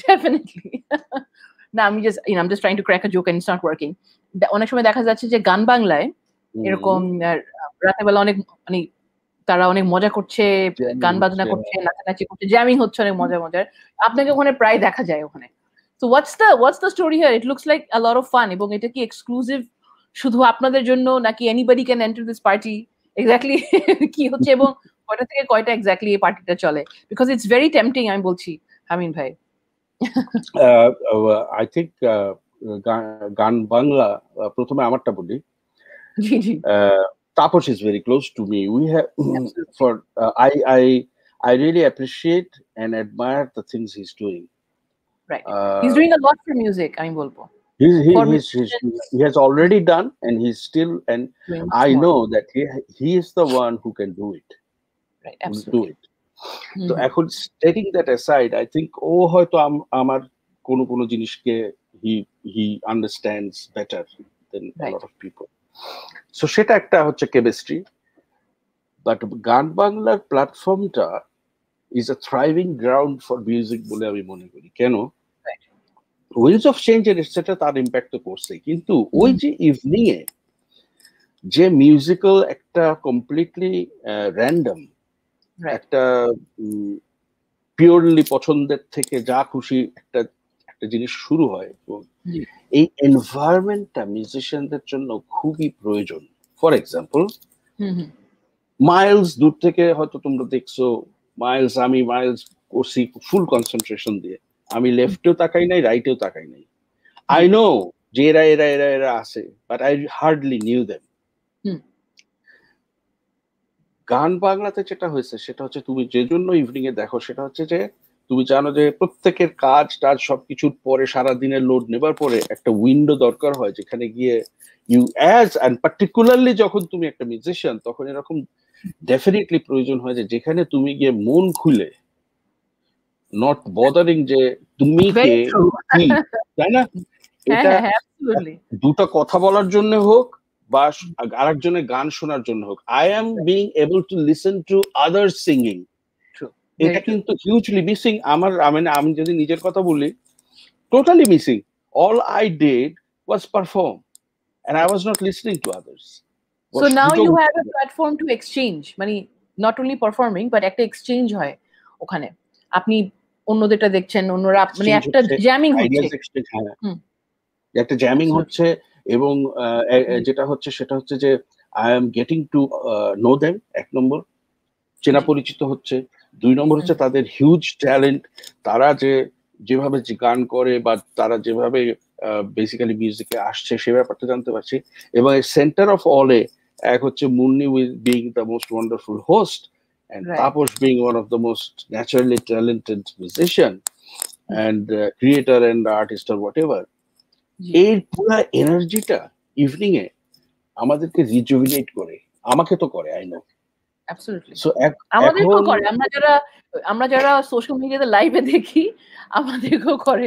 না, আমি I'm just trying to crack a joke and it's not working. অনেক সময় দেখা যাচ্ছে যে গান বাংলায় এরকম রাতে বেলা অনেক মানে তারা অনেক মজা করছে, গান বাজনা করছে, নাচানাচি করছে, জ্যামিং হচ্ছে অনেক মজার। আপনাকে ওখানে প্রায় দেখা যায় ওখানে। So what's the story here? It looks like a lot of fun. এবং এটা কি এক্সক্লুসিভ শুধু আপনাদের জন্য নাকি anybody can enter this party? Exactly কি হচ্ছে এবং কয়টা থেকে কয়টা এক্স্যাক্টলি এই পার্টিটা চলে? Because it's very tempting, আমি বলছি হামিম ভাই। I think গান বাংলা প্রথমে আমারটা বলি। জি। Taposh is very close to me. We have I really appreciate and admire the things he's doing. Right. He's doing a lot for music, আমি বলবো। He has already done, and he's still, and I know that he is the one who can do it. Right, absolutely. Do it. So এখন taking that aside, I think হয়তো আমার কোনো জিনিসকে he understands better than a lot of people. So সেটা একটা হচ্ছে কেমিস্ট্রি। বাট গান বাংলার প্ল্যাটফর্মটা is a thriving ground for music বলে আমি মনে করি। কেন? উইন্ডস অফ চেঞ্জ এর সেটা তার ইম্প্যাক্ট তো করছে, কিন্তু ওই যে ইভিনিং এ যে মিউজিক্যাল একটা কমপ্লিটলি র্যান্ডম একটা পিওরলি পছন্দের থেকে যা খুশি একটা জিনিস শুরু হয়, এই এনভায়রনমেন্টটা মিউজিশিয়ানদের জন্য খুবই প্রয়োজন। ফর এক্সাম্পল, মাইলস দূর থেকে হয়তো তোমরা দেখছো, আমি মাইলস করছি ফুল কনসেন্ট্রেশন দিয়ে, আমি লেফটেও তাকাই নাই, রাইটেও তাকাই নাই। আই নো যে এরা আছে, but I hardly knew them. গান বাংলাতে যেটা হয়েছে সেটা হচ্ছে, তুমি যে জন্য ইভিনিং এ দেখো, সেটা হচ্ছে যে তুমি জানো যে প্রত্যেকের কাজ টাজ সবকিছুর পরে সারাদিনের লোড নেবার পরে একটা উইন্ডো দরকার হয় যেখানে গিয়ে ইউ অ্যাজ অ্যান্ড পার্টিকুলারলি যখন তুমি একটা মিউজিশিয়ান, তখন এরকম ডেফিনেটলি প্রয়োজন হয় যে যেখানে তুমি গিয়ে মন খুলে, নট বদারিং যে তুমি কে, তাই না? এটা দুটো কথা বলার জন্য হোক বা আরেকজনের গান শোনার জন্য হোক, I am being able to listen to others singing, এটা কিন্তু হিউজলি মিসিং। আমি যদি নিজের কথা বলি, totally missing. All I did was perform and I was not listening to others. So now you have a platform to exchange, মানে not only performing but একটা exchange হয় ওখানে, আপনি অন্যদেরটা দেখছেন, অন্যরা মানে একটা জ্যামিং হচ্ছে, একটা জ্যামিং হচ্ছে। এবং যেটা হচ্ছে সেটা হচ্ছে যে I am getting to know them, এক নম্বর চেনা পরিচিত হচ্ছে, দুই নম্বর হচ্ছে তাদের হিউজ ট্যালেন্ট, তারা যেভাবে গান করে বা তারা যেভাবে বেসিক্যালি মিউজিকে আসছে সে ব্যাপারটা জানতে পারছি। এবং সেন্টার অফ অল এক হচ্ছে Munni being the most wonderful host and Taposh being one of the most naturally talented musician and creator and artist or whatever. এই পুরো এনার্জিটা ইভিনিং এ আমাদেরকে রিজুভিনেট করে, আমাকে তো করে, আই নো। অ্যাবসলিউটলি। সো আমাদেরকেও করে, আমরা যারা সোশ্যাল মিডিয়াতে লাইভে দেখি আমাদেরকেও করে।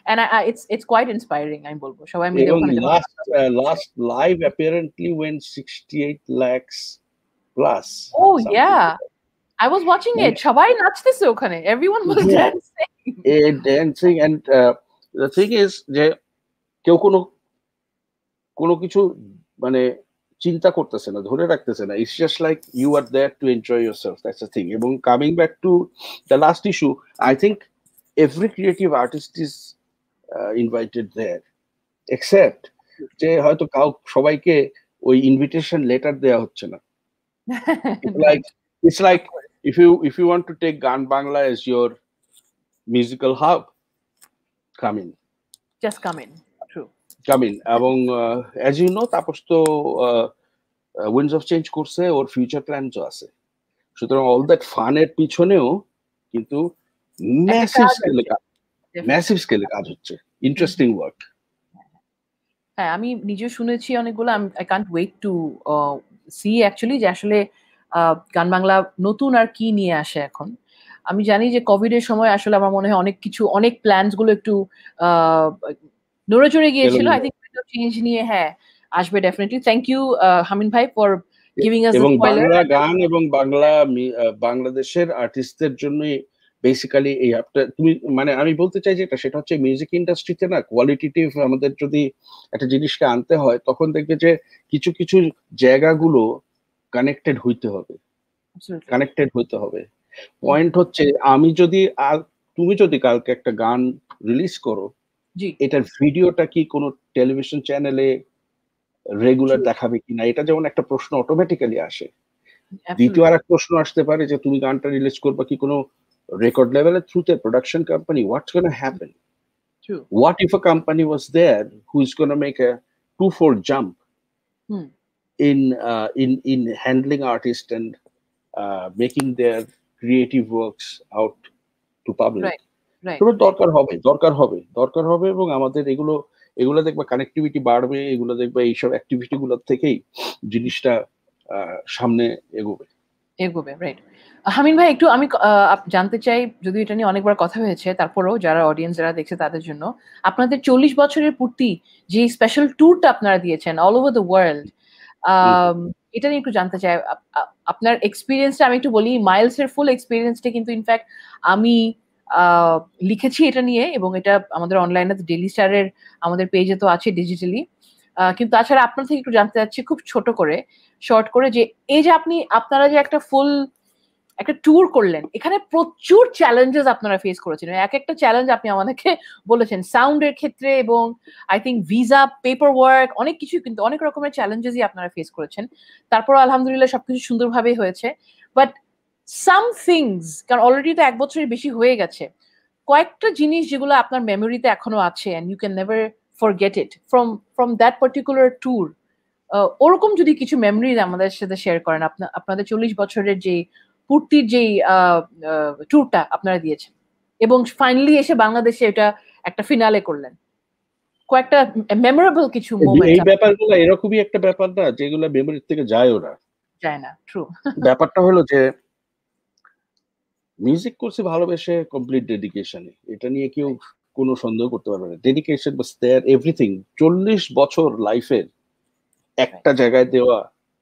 and it's quite inspiring, আমি বলবো সবাই মিলে ওখানে last live apparently went 68 lakhs plus. Oh yeah, I was watching it. সবাই নাচতেছে ওখানে, everyone was dancing. Dancing, and the thing is যে কেউ কোনো কিছু মানে চিন্তা করতেছে না, ধরে রাখতেছে না. It's just like you are there to enjoy yourself. That's the thing. এবং coming back to the last issue, I think every creative artist is invited there, except যে হয়তো সবাইকে ওই ইনভিটেশন লেটার দেয়া হচ্ছে না. It's like if you want to take Gan Bangla as your musical hub, come in. Just come in. True. Come in. এবং as you know, তাপস তো Winds of Change করছে, ওর ফিউচার প্ল্যানও আছে. সুতরাং all that fun এর পিছনেও কিন্তু ম্যাসিভ স্কেলে কাজ হচ্ছে. Interesting work. হ্যাঁ, আমি নিজে শুনেছি অনেকগুলো. I can't wait to see actually যে আসলে গান বাংলা নতুন আর কি নিয়ে আসে এখন. আমি জানি যে কোভিড এর সময় আসলে আমার মনে হয় অনেক প্ল্যানস গুলো একটু নড়ে চড়ে গিয়েছিল. আই থিংক চেঞ্জ নিয়ে হ্যাঁ আসবে ডেফিনেটলি. থ্যাংক ইউ হামিন ভাই for giving us the spoiler. Bangla গান এবং বাংলাদেশের আর্টিস্টদের জন্য বেসিক্যালি এই অ্যাপটা তুমি মানে আমি বলতে চাই যেটা সেটা হচ্ছে মিউজিক ইন্ডাস্ট্রিতে না কোয়ালিটেটিভ আমাদের যদি একটা জিনিসকে আনতে হয় তখন দেখবে যে কিছু কিছু জায়গাগুলো কানেক্টেড হইতে হবে. পয়েন্ট হচ্ছে তুমি যদি কালকে একটা গান রিলিজ করো, এটার ভিডিওটা কি কোনো টেলিভিশন চ্যানেলে রেগুলার দেখাবে কিনা, এটা যেমন একটা প্রশ্ন অটোমেটিক্যালি আসে. দ্বিতীয় আর এক প্রশ্ন আসতে পারে যে তুমি গানটা রিলিজ করবা কি কোনো record level through the production company. What's going to happen? True. What if a company was there who is going to make a 2-4 jump in handling artists and making their creative works out to public? Right. তো দরকার হবে এবং আমাদের এগুলো দেখবা কানেক্টিভিটি বাড়বে, এগুলো দেখবা এইসব অ্যাক্টিভিটি গুলোর থেকেই জিনিসটা সামনে এগোবে. রাইট. হামিন ভাই একটু আমি জানতে চাই, যদি এটা নিয়ে অনেকবার কথা হয়েছে তারপরেও যারা অডিয়েন্স যারা দেখছে তাদের জন্য আপনাদের 40 বছরের পূর্তি যে স্পেশাল ট্যুরটা আপনারা দিয়েছেন অল ওভার দ্য ওয়ার্ল্ড, এটা নিয়ে একটু জানতে চাই আপনার এক্সপিরিয়েন্সটা. আমি একটু বলি মাইলস এর ফুল এক্সপিরিয়েন্সটা কিন্তু ইনফ্যাক্ট আমি লিখেছি এটা নিয়ে এবং এটা আমাদের অনলাইনে ডেইলি স্টারের আমাদের পেজে তো আছে ডিজিটালি, কিন্তু তাছাড়া আপনার থেকে একটু জানতে চাচ্ছি খুব ছোট করে শর্ট করে যে এই যে আপনারা যে একটা ট্যুর করলেন, এখানে প্রচুর চ্যালেঞ্জেস আপনারা ফেস করেছেন. এক একটা চ্যালেঞ্জ আপনি আমাদেরকে বলেছেন সাউন্ডের ক্ষেত্রে এবং I think visa paper work অনেক কিছু, কিন্তু অনেক রকমের চ্যালেঞ্জেসই আপনারা ফেস করেছেন. তারপর আলহামদুলিল্লাহ সবকিছু সুন্দরভাবেই হয়েছে. বাট সাম থিংস, কারণ অলরেডি তো 1 বছরের বেশি হয়ে গেছে, কয়েকটা জিনিস যেগুলো আপনার মেমোরিতে এখনো আছে and you can never forget it from that particular tour, ওরকম যদি কিছু মেমোরি আমাদের সাথে শেয়ার করেন আপনাদের 40 বছরের যে পূর্তির যে ট্যুরটা আপনারা দিয়েছেন এবং ফাইনালি এসে বাংলাদেশে এটা একটা ফিনালে করলেন, কয়েকটা মেমোরেবল কিছু মোমেন্ট. এই ব্যাপারগুলো এরকমই একটা ব্যাপার না যেগুলো মেমোরি থেকে যায় না. ট্রু. ব্যাপারটা হলো যে মিউজিক করছি ভালোবেসে, কমপ্লিট ডেডিকেশনে, এটা নিয়ে কেউ কোনো সন্দেহ করতে পারবে না. ডেডিকেশন বাস দেয়ার, এভরিথিং. 40 বছর লাইফের একটা জায়গায় দেওয়া,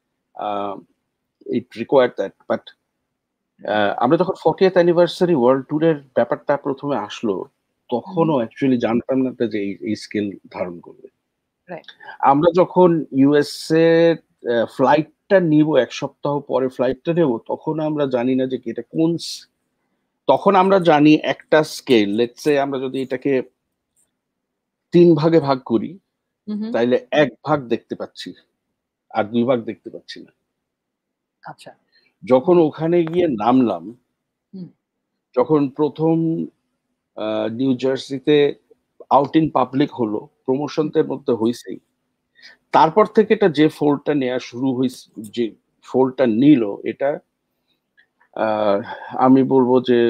ইট রিকোয়ার্ড দ্যাট. বাট আমরা যখন 40th অ্যানিভার্সারি ওয়ার্ল্ড ট্যুরের ব্যাপারটা প্রথমে আসলো তখনও অ্যাকচুয়ালি জানতাম না যে এই স্কেল ধারণ করবে. আমরা যখন ইউএসএ ফ্লাইটটা নিব, 1 সপ্তাহ পরে ফ্লাইটটা নেব, তখন আমরা জানি না যে এটা কোন, তখন আমরা জানি একটা স্কেল, লেটস সে আমরা যদি এটাকে 3 ভাগে ভাগ করি তাইলে 1 ভাগ দেখতে পাচ্ছি আর 2 ভাগ দেখতে পাচ্ছি না. আচ্ছা. যখন ওখানে গিয়ে নামলাম, যখন প্রথম নিউ জার্সিতে আউট ইন পাবলিক হলো, প্রমোশনদের মধ্যে হয়েছে, তারপর থেকে এটা যে ফোল্ডটা নেওয়া শুরু হয়েছে, যে ফোল্ডটা নিল, এটা আমি বলবো যে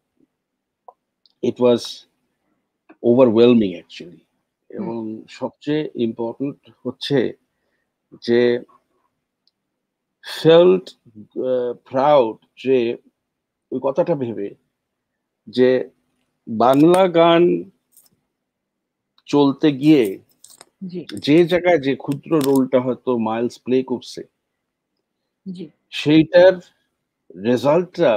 ইট ওয়াজ ওভারওয়েলমিং অ্যাকচুয়ালি. এবং সবচেয়ে ইম্পর্টেন্ট হচ্ছে যে ফেল্ট প্রাউড, যে ওই কথাটা ভেবে যে বাংলা গান চলতে গিয়ে জি যে জায়গায় যে ক্ষুদ্র রোলটা হয়তো মাইলস প্লে করছে জি সেইটার রেজাল্টটা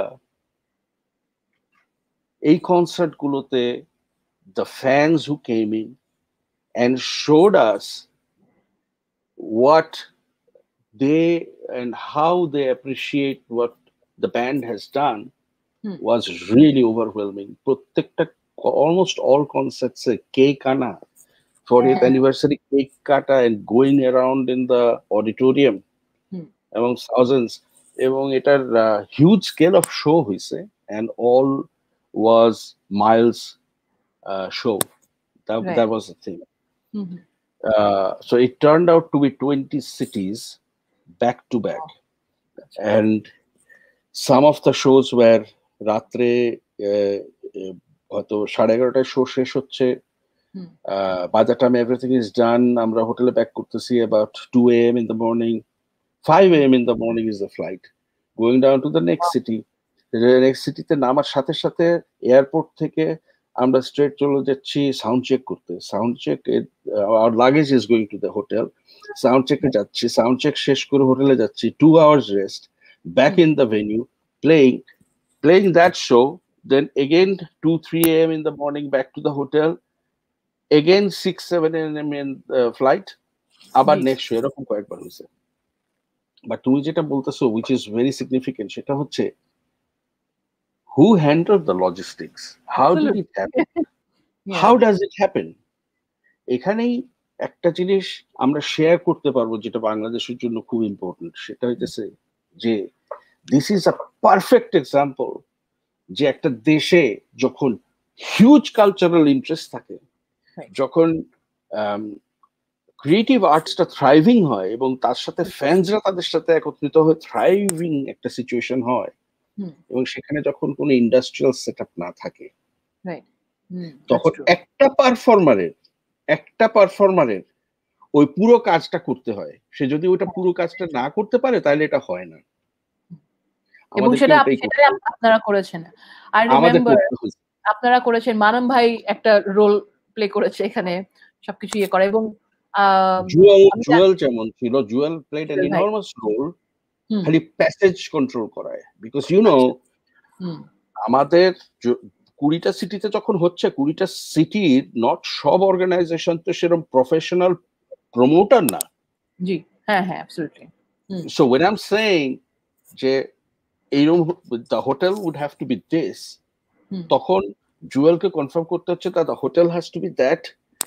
এই কনসার্ট গুলোতে the fans who came in and showed us what they and how they appreciate what the band has done was really overwhelming. প্রত্যেকটা almost all concerts cake ana 40th anniversary cake kata and going around in the auditorium among thousands এবং এটার huge scale of show হইছে and all was Miles show. That was the thing. So it turned out to be 20 cities back to back. And some of the shows were রাত্রে হয়তো 11:30 শো শেষ হচ্ছে, by the time everything is done আমরা হোটেলে ব্যাক করতেছি about 2 a.m. in the morning. 5 a.m. in the morning is the flight going down to the next city. The next city তে নামার সাথে সাথে এয়ারপোর্ট থেকে আমরা স্ট্রেট চলে যাচ্ছি সাউন্ড চেক করতে। Sound check our luggage is going to the hotel. Sound চেকে যাচ্ছি, সাউন্ড চেক শেষ করে হোটেলে যাচ্ছি, 2 hours rest, back in the venue, playing that show, then again 2-3 a.m. in the morning back to the hotel, again 6-7 a.m. in flight, আবার নেক্সট শো, এরকম কয়েকবার হয়েছে। বাট তুমি যেটা বলতেছো which is very significant সেটা হচ্ছে who handled the logistics, how did it happen, how does it happen? এখানেই একটা জিনিস আমরা শেয়ার করতে পারবো যেটা বাংলাদেশের জন্য খুব ইম্পর্টেন্ট, সেটা হইতেছে যে this is a perfect example যে একটা দেশে যখন হিউজ কালচারাল ইন্টারেস্ট থাকে, যখন ক্রিয়েটিভ আর্টসটা থ্রাইভিং হয় এবং তার সাথে ফ্যান্সরা তাদের সাথে একত্রিত হয়ে থ্রাইভিং একটা সিচুয়েশন হয়, এবং সেখানে যখন কোনো ইন্ডাস্ট্রিয়াল সেটআপ না থাকে, তখন একটা পারফর্মারের ওই পুরো কাজটা করতে হয়। সে যদি ওইটা পুরো কাজটা না করতে পারে তাহলে এটা হয় না। এবং সেটা আপনারা করেছেন। আই রিমেম্বার আপনারা করেছেন, মানম ভাই একটা রোল প্লে করেছে এখানে সবকিছু ইয়ে করে, এবং জুয়েল যেমন ছিল, Jewel played an enormous role খালি প্যাসেজ কন্ট্রোল করায়, বিকজ ইউ নো আমাদের 20টা সিটিতে যখন হচ্ছে, 20টা সিটির নট সব অর্গানাইজেশন তো সেরকম প্রফেশনাল প্রমোটার না। জি হ্যাঁ হ্যাঁ absolutely. So when I'm saying যে এইরকম the hotel would have to be this, তখন জুয়েলকে কনফার্ম করতে হচ্ছে that the hotel has to be that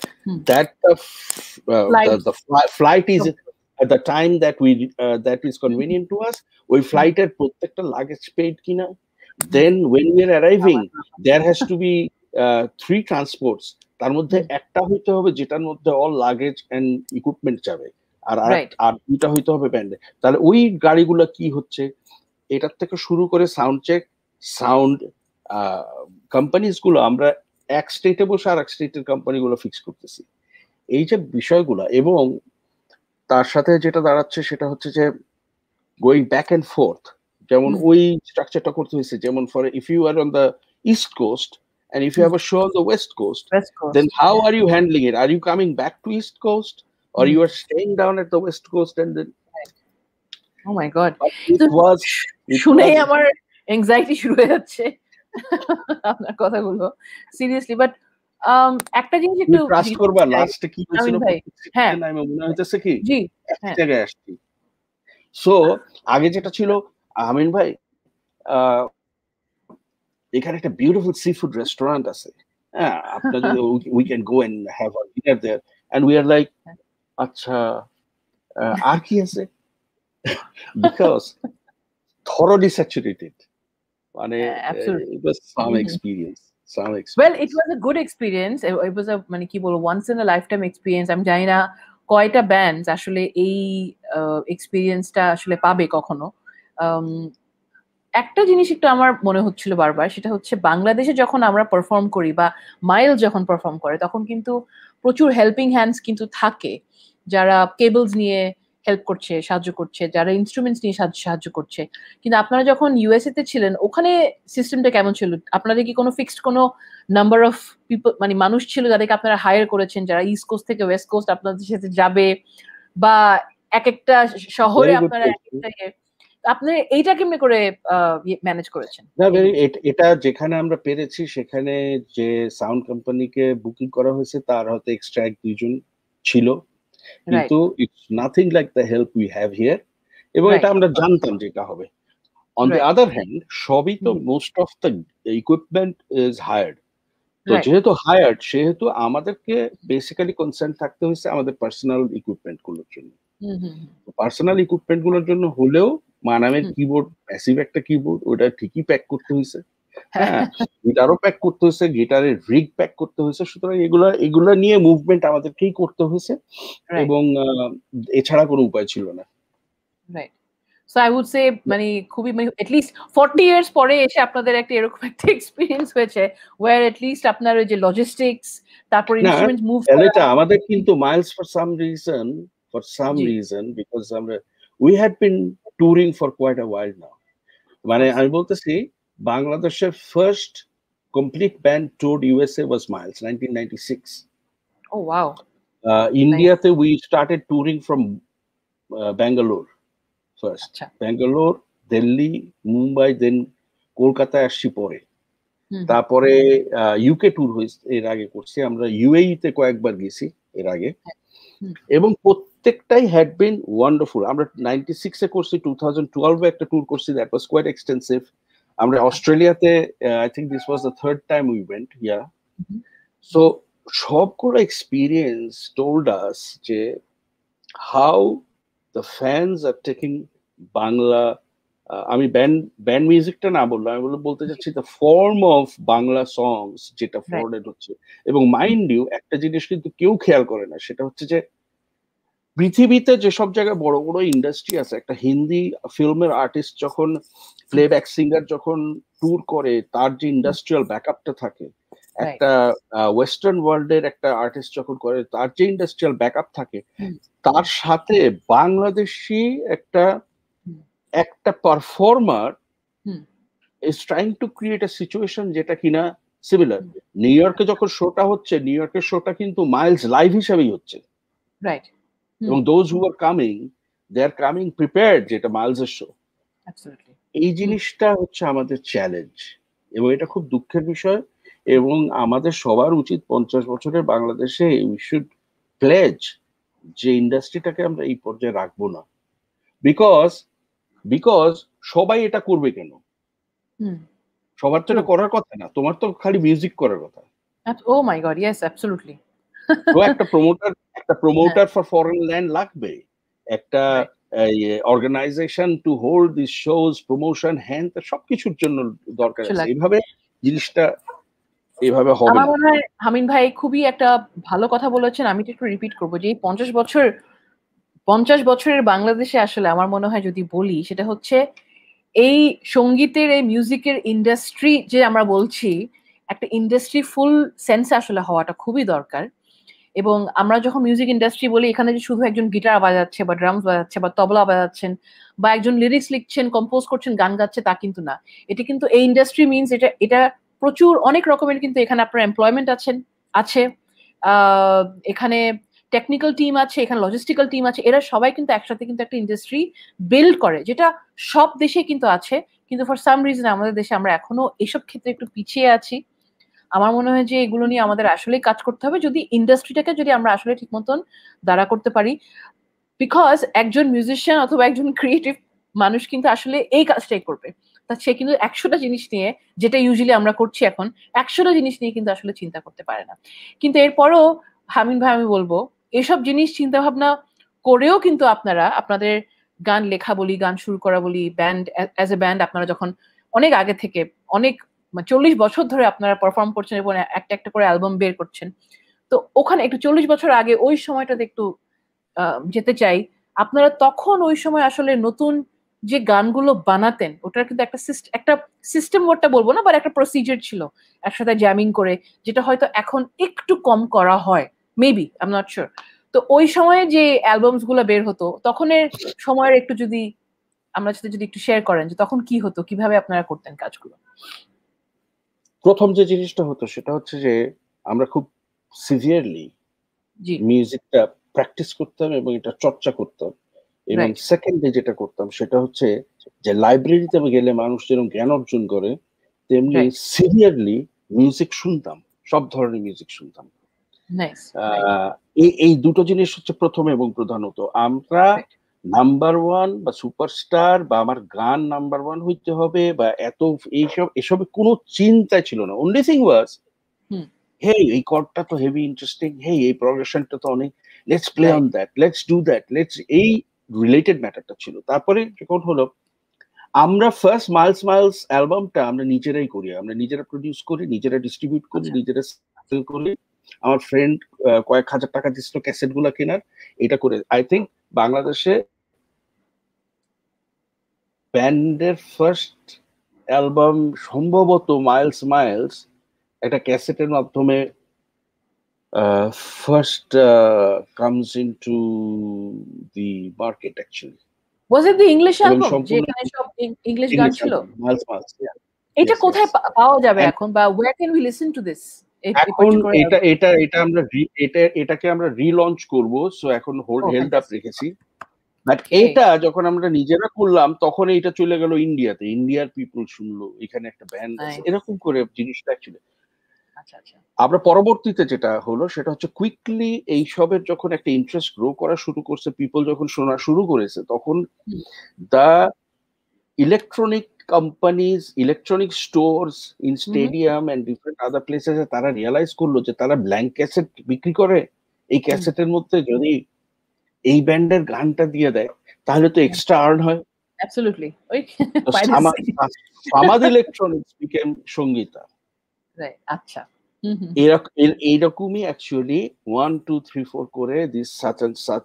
the flight is at the time that is convenient to us, ওই ফ্লাইটের প্রত্যেকটা লাগেজ পেইড কিনা, then when we are arriving there has to be 3 transports, তার মধ্যে একটা হইতে হবে যেটার মধ্যে all luggage and equipment যাবে, আর দুইটা হইতে হবে ব্যান্ডে। তাহলে ওই গাড়িগুলো কি হচ্ছে, এটার থেকে শুরু করে সাউন্ড চেক, সাউন্ড কোম্পানিজ গুলো আমরা এক স্টেটে বসে আর এক স্টেটের কোম্পানিগুলো ফিক্স করতেছি, এই যে বিষয়গুলো। এবং তার সাথে যেটা দাঁড়াচ্ছে সেটা হচ্ছে যে গোয়িং ব্যাক এন্ড ফোর্থ, যেমন ওই স্ট্রাকচারটা করতে হয়েছে, যেমন for if you are on the east coast and if you have a show on the west coast, then how are you handling it? Are you coming back to east coast, or you are staying down at the west coast and then oh my god, it was শুনেই আমার anxiety শুরু হয়ে যাচ্ছে আপনার কথাগুলো সিরিয়াসলি। বাট একটা জিনিস একটু ট্রাস্ট করবা, লাস্টে কি হয়েছিল হ্যাঁ আমি মনে হইতেছে কি জি এক জায়গায় আসছি। সো আগে যেটা ছিল, আমিন ভাই এখানে একটা বিউটিফুল সি ফুড রেস্টুরেন্ট আছে, হ্যাঁ আপনারা যদি we can go and have a dinner there, and we are like আচ্ছা আর কি আছে, বিকজ thoroughly saturated, মানে it was some experience. Well, it was a good experience. It was a মানে কি বলবো once in a lifetime experience. আমি জানি না কয়টা ব্যান্ডস আসলে এই এক্সপেরিয়েন্সটা আসলে পাবে কখনো। একটা জিনিস একটু আমার মনে হচ্ছিল বারবার, সেটা হচ্ছে বাংলাদেশে যখন আমরা পারফর্ম করি বা মাইল যখন পারফর্ম করে, তখন কিন্তু প্রচুর হেল্পিং হ্যান্ডস কিন্তু থাকে যারা কেবলস নিয়ে হেল্প করছে, সাহায্য করছে, যারা ইনস্ট্রুমেন্টস নিয়ে সাহায্য করছে। কিন্তু আপনারা যখন ইউএসএ তে ছিলেন, ওখানে সিস্টেমটা কেমন ছিল? আপনাদের কি কোনো ফিক্সড কোনো নাম্বার অফ পিপল, মানে মানুষ ছিল যাদেরকে আপনারা হায়ার করেছেন, যারা ইস্ট কোস্ট থেকে ওয়েস্ট কোস্ট আপনাদের সাথে যাবে, বা এক একটা শহরে আপনারা এক একটা আপনি এইটা কেমনে করে ম্যানেজ করেছেন? না, এটা যেখানে আমরা পেরেছি সেখানে যে সাউন্ড কোম্পানিকে বুকিং করা হয়েছে তার হয়তো এক্সট্রা 1-2 জন ছিল, কিন্তু it's nothing like the help we have here, এবং এটা আমরা জানতাম যেটা হবে। অন দ্য আদার হ্যান্ড, সবই তো most of the equipment is hired. তো যেহেতু হায়ার্ড, সেহেতু আমাদেরকে বেসিক্যালি কনসার্ন থাকতে হয়েছে আমাদের পার্সোনাল ইকুইপমেন্ট গুলোর জন্য। পার্সোনাল ইকুইপমেন্ট গুলোর জন্য হলেও মানামের কিবোর্ড, প্যাসিভ একটা কিবোর্ড, ওটা ঠিকই প্যাক করতে হয়েছে। হ্যাঁ, গিটারও প্যাক করতে হয়েছে, গিটারের রিগ প্যাক করতে হয়েছে। সুতরাং এগুলা নিয়ে মুভমেন্ট আমাদেরকেই করতে হয়েছে, এবং এছাড়া কোনো উপায় ছিল না। Right. So I would say মানে খুবই, মানে এটলিস্ট 40 ইয়ার্স পরে এসে আপনাদের একটা এরকম একটা এক্সপেরিয়েন্স হয়েছে ওয়্যার এটলিস্ট আপনার ওই যে লজিস্টিক্স, তারপর ইনস্ট্রুমেন্টস মুভ করা। আমাদের কিন্তু Miles for some reason because we had been touring for quite a while now. মানে আমি বলতেছি, বাংলাদেশের first complete band tour USA was Miles, 1996. Oh wow. India-te we started touring from Bangalore first. Bangalore, Delhi, Mumbai, then কলকাতায় আসছি পরে। তারপরে ইউকে ট্যুর হয়েছে, এর আগে করছি আমরা। ইউএই তে কয়েকবার গেছি এর আগে, এবং প্রত্যেকটাই হ্যাড বিন ওয়ান্ডারফুল। আমরা 96 এ করছি, 2012 এ একটা ট্যুর করছি, দ্যাট ওয়াজ কোয়াইট এক্সটেন্সিভ। আমরা অস্ট্রেলিয়াতে, I think this was the third time we went here. So সবগুলো এক্সপিরিয়েন্স টোল্ড আস যে how the fans are taking Bangla, আমি ব্যান্ড মিউজিকটা না বললাম, আমি বলতে চাচ্ছি the form of Bangla songs যেটা ফরওয়ার্ড হচ্ছে। এবং মাইন্ড ইউ, একটা জিনিস কিন্তু কেউ খেয়াল করে না, সেটা হচ্ছে যে পৃথিবীতে যেসব জায়গায় বড় বড় ইন্ডাস্ট্রি আছে, একটা হিন্দি ফিল্মের আর্টিস্ট যখন, প্লেব্যাক সিঙ্গার যখন ট্যুর করে, তার যে ইন্ডাস্ট্রিয়াল ব্যাকআপটা থাকে, একটা ওয়েস্টার্ন ওয়ার্ল্ডের একটা আর্টিস্ট যখন করে, তার যে ইন্ডাস্ট্রিয়াল ব্যাকআপ থাকে, তার সাথে বাংলাদেশি একটা performer is trying to create a situation যেটা কিনা সিমিলার। নিউ ইয়র্কে যখন শোটা হচ্ছে, নিউ ইয়র্কের শোটা কিন্তু মাইলস লাইভ হিসাবেই হচ্ছে, রাইট। এবং those who are coming, they are coming prepared, যেটা মাইলসের শো। এই জিনিসটা হচ্ছে আমাদের চ্যালেঞ্জ, এবং এটা খুব দুঃখের বিষয়। এবং আমাদের সবার উচিত 50 বছরের বাংলাদেশে উই শুড প্লেজ যে ইন্ডাস্ট্রিটাকে আমরা এই পর্যায়ে রাখবো না, বিকজ সবাই এটা করবে কেন? সবার তো এটা করার কথা না, তোমার তো খালি মিউজিক করার কথা। Oh my god, yes, absolutely. তো একটা প্রমোটার ফর ফরেন ল্যান্ড লাগবে, একটা organization to hold this shows, promotion, hand, সবকিছুর জন্য দরকার আছে। এইভাবে জিনিসটা এইভাবে হবে। আমার মনে হয় হামিন ভাই খুবই একটা ভালো কথা বলেছেন। আমি একটু রিপিট করবো যে 50 বছরের বাংলাদেশে আসলে আমার মনে হয় যদি বলি, সেটা হচ্ছে এই সঙ্গীতের, এই মিউজিকের ইন্ডাস্ট্রি যে আমরা বলছি, একটা ইন্ডাস্ট্রি ফুল সেন্সে আসলে হওয়াটা খুবই দরকার। এবং আমরা যখন মিউজিক ইন্ডাস্ট্রি বলি, এখানে যে শুধু একজন গিটার বাজাচ্ছে বা ড্রামস বাজাচ্ছে বা তবলা বাজাচ্ছেন, বা একজন লিরিক্স লিখছেন, কম্পোজ করছেন, গান গাচ্ছে, তা কিন্তু না। এটা কিন্তু এই ইন্ডাস্ট্রি মিনস এটা প্রচুর অনেক রকমের কিন্তু এখানে আপনার এমপ্লয়মেন্ট আছে, এখানে টেকনিক্যাল টিম আছে, এখানে লজিস্টিক্যাল টিম আছে, এরা সবাই কিন্তু একসাথে কিন্তু একটা ইন্ডাস্ট্রি বিল্ড করে, যেটা সব দেশে কিন্তু আছে। কিন্তু ফর সাম রিজন আমাদের দেশে আমরা এখনো এসব ক্ষেত্রে একটু পিছিয়ে আছি। আমার মনে হয় যে এগুলো নিয়ে আমাদের আসলে কাজ করতে হবে, যদি ইন্ডাস্ট্রিটাকে যদি আমরা আসলে ঠিক মতন দাঁড়া করতে পারি। বিকজ একজন মিউজিশিয়ান অথবা একজন ক্রিয়েটিভ মানুষ কিন্তু আসলে এই কাজটাই করবে, তা সে কিন্তু 100টা জিনিস নিয়ে, যেটা ইউজুয়ালি আমরা করছি এখন, 100টা জিনিস নিয়ে কিন্তু আসলে চিন্তা করতে পারে না। কিন্তু এরপরও হামিন ভাই, আমি বলবো এসব জিনিস চিন্তা ভাবনা করেও কিন্তু আপনারা আপনাদের গান লেখা বলি, গান শুরু করা বলি, ব্যান্ড অ্যাজ এ ব্যান্ড আপনারা যখন অনেক আগে থেকে, অনেক 40 বছর ধরে আপনারা পারফর্ম করছেন এবং একটা একটা করে অ্যালবাম বের করছেন, তো ওখানে একটু 40 বছর আগে ওই সময়টাতে একটু যেতে চাই। আপনারা তখন ওই সময় আসলে নতুন যে গানগুলো বানাতেন, ওটার কিন্তু একটা সিস্টেম ওয়ার্ডটা বলবো না, বাট একটা প্রসিজার ছিল একসাথে জ্যামিং করে, যেটা হয়তো এখন একটু কম করা হয়, maybe, I am not sure. তো ওই সময়ে যে অ্যালবামস গুলো বের হতো তখনের সময়ের একটু যদি আমরা সাথে যদি একটু শেয়ার করেন যে তখন কি হতো, কিভাবে আপনারা করতেন কাজগুলো? প্রথম যে জিনিসটা হতো সেটা হচ্ছে যে আমরা খুব সিভিয়ারলি জি, মিউজিকটা প্র্যাকটিস করতাম এবং এটা চর্চা করতাম। এবং রাইট, সেকেন্ডে যেটা করতাম সেটা হচ্ছে যে লাইব্রেরিতে গেলে মানুষ যেরকম জ্ঞান অর্জন করে, তেমনি রাইট, সিরিয়াসলি মিউজিক শুনতাম। সব ধরনের মিউজিক শুনতাম। নাইস, আ রাইট, এই দুটো জিনিস হচ্ছে ১ম এবং প্রধানত। আমরা রাইট, নাম্বার 1 বা সুপারস্টার বা আমার গান নাম্বার 1 হইতে হবে বা এসবে কোনো চিন্তা ছিল না। অনলি থিং ওয়াজ, হুম, হেই এই কর্ডটা তো হেভি ইন্টারেস্টিং, হেই এই প্রোগ্রেশনটা তো অনেক, let's play on right, that, let's do that, এই রিলেটেড ম্যাটারটা ছিল। তারপরে যখন হলো আমরা ফার্স্ট মাইলস অ্যালবামটা আমরা নিজেরাই করি। আমরা নিজেরা প্রোডিউস করি, নিজেরা ডিস্ট্রিবিউট করি, আচ্ছা, নিজেরা সেল করি। আমার ফ্রেন্ড কয়েক হাজার টাকা দিছিল ক্যাসেট গুলা কেনার। এটা করে আই থিংক বাংলাদেশে ব্যান্ডের ফার্স্ট অ্যালবাম সম্ভবত মাইলস একটা ক্যাসেটের মাধ্যমে first comes into the market actually. Was it the English এবং অ্যালবাম সম্পূর্ণ যেখানে সব ইংলিশ গান ইংলিশ ছিল? Album Miles yeah. এটা ইয়েস, ইয়েস। কোথায় পাওয়া যাবে অ্যান্ড এখন, বা where can we listen to this এই এখন পার্টিকুলার এটা অ্যালবাম? এটা এটা আমরা এটাকে আমরা রিলঞ্চ করব। সো এখন ও হেল্ড আপ ফ্যান্টাস্টিক, রেখেছি। বাট ওকে, এটা যখন আমরা নিজেরা করলাম তখন এটা চলে গেল ইন্ডিয়াতে। ইন্ডিয়ার পিপল শুনলো। এখানে একটা ব্যান্ড আছে। নাইস, এরকম করে জিনিসটা অ্যাকচুয়ালি আচ্ছা, আচ্ছা, আমরা পরবর্তীতে যেটা হলো সেটা হচ্ছে কুইকলি এইসবের যখন একটা ইন্টারেস্ট গ্রো করা শুরু করছে, পিপল যখন শোনা শুরু করেছে তখন hmm, the electronic companies, electronic stores in hmm, stadium and different other places এ তারা রিয়ালাইজ করলো যে তারা ব্ল্যাঙ্ক ক্যাসেট বিক্রি করে। এই হুম, ক্যাসেটের মধ্যে যদি এই ব্যান্ডের গানটা দিয়ে দেয় তাহলে তো হুম, এক্সট্রা আর্ন হয়। অ্যাবসলিউটলি ওই তো piracy, Samad electronics became Sangeeta. Right, আচ্ছা, হুম, হুম, এইরকমই অ্যাকচুয়ালি 1, 2, 3, 4 করে দিস সাচ অ্যান্ড সাচ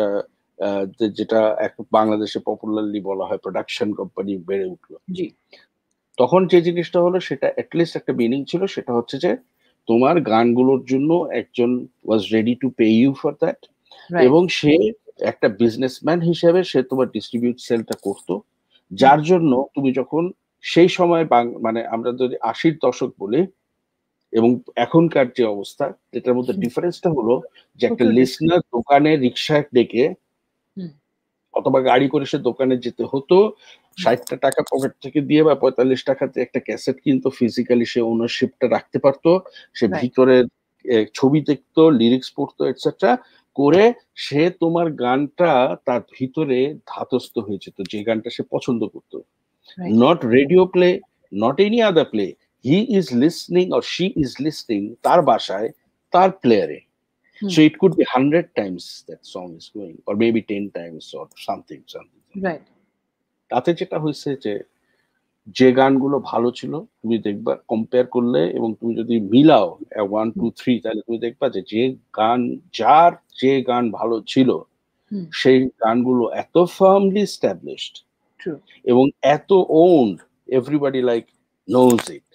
যেটা বাংলাদেশে পপুলারলি বলা হয় প্রোডাকশন কোম্পানি বেড়ে উঠলো। জি, তখন যে জিনিসটা হলো সেটা এটলিস্ট একটা মিনিং ছিল, সেটা হচ্ছে যে তোমার গানগুলোর জন্য একজন was ready to pay you for that. Right, এবং সে একটা বিজনেসম্যান হিসেবে সে তোমার ডিস্ট্রিবিউট সেলটা করতো। হুম, যার জন্য তুমি যখন সেই সময় মানে আমরা যদি ৮০-র দশক বলি এবং এখনকার যে অবস্থা, এটার মধ্যে ডিফারেন্সটা হলো যে একটা প্রচুর ডিফারেন্ট, লিসনার দোকানে রিক্সায় ডেকে হুম, অথবা গাড়ি করে সে দোকানে যেতে হতো। হুম, ৳৬০ পকেট থেকে দিয়ে বা ৳৪৫ একটা ক্যাসেট কিনতো, ফিজিক্যালি সে ওনারশিপটা রাখতে পারতো। সে রাইট, ভিতরে ছবি দেখতো, লিরিক্স পড়তো এটসেট্রা করে সে তোমার গানটা তার ভিতরে ধাতস্থ হয়ে যেত, যে গানটা সে পছন্দ করত। Right, not radio play, not any other play. He is listening or she is listening তার বাসায়, তার প্লেয়ারে। Hmm, So it could be 100 times that song is going, or maybe 10 times, or something. Right, তাতে যেটা হয়েছে যে গানগুলো ভালো ছিল তুমি দেখবা কম্পেয়ার করলে এবং তুমি যদি মিলাও 1, 2, 3 তাহলে তুমি দেখবা যে গান যার যে গান ভালো ছিল হুম, সেই গানগুলো এত ফার্মলি established ট্রু, এবং এত owned, everybody like knows it.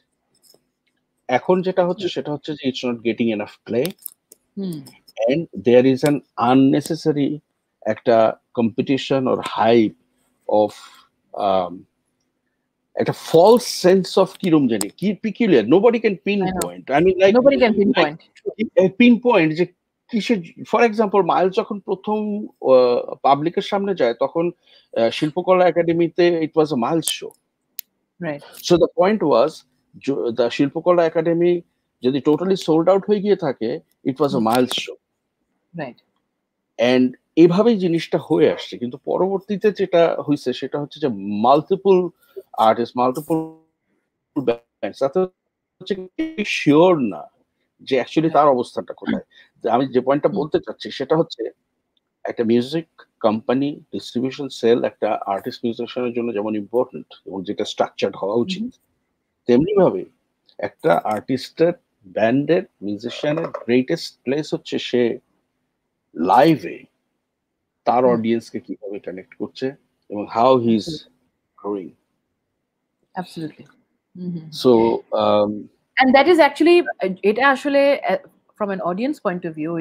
এখন যেটা হচ্ছে সেটা হচ্ছে যে it's not getting enough play hmm, and there is an unnecessary একটা competition or hype of um, একটা false sense of কিরম জানি কি peculiar, nobody can I know, pinpoint. I mean nobody can like pinpoint, pinpoint যে কিসের, ফর এক্সাম্পল মাইলস যখন প্রথম পাবলিকের সামনে যায় তখন শিল্পকলা একাডেমিতে it was a Miles show. Right, so the point was the Shilpakala Academy যদি টোটালি সোল্ড আউট হয়ে গিয়ে থাকে, it was a hmm, Miles show. Right, and এভাবেই জিনিসটা হয়ে আসছে। কিন্তু পরবর্তীতে যেটা হইছে সেটা হচ্ছে যে মাল্টিপল আর্টিস্ট, মাল্টিপল ব্যান্ডস তাতে হচ্ছে শিওর না যে অ্যাকচুয়ালি রাইট, তার অবস্থানটা কোথায়। আমি যে পয়েন্টটা হুম, বলতে চাচ্ছি সেটা হচ্ছে একটা মিউজিক কোম্পানি ডিস্ট্রিবিউশন সেল একটা আর্টিস্ট মিউজিশিয়ানের জন্য যেমন ইম্পর্টেন্ট এবং যেটা স্ট্রাকচার্ড হওয়া হুম, উচিত, হুম, তেমনি ভাবে একটা আর্টিস্টের, ব্যান্ডের, মিউজিশিয়ানের গ্রেটেস্ট প্লেস হচ্ছে সে লাইভে তার হুম, অডিয়েন্সকে কিভাবে কানেক্ট করছে এবং how he is growing. Absolutely, hmm, hmm, so and that is actually এটা আসলে from an audience point of view এটা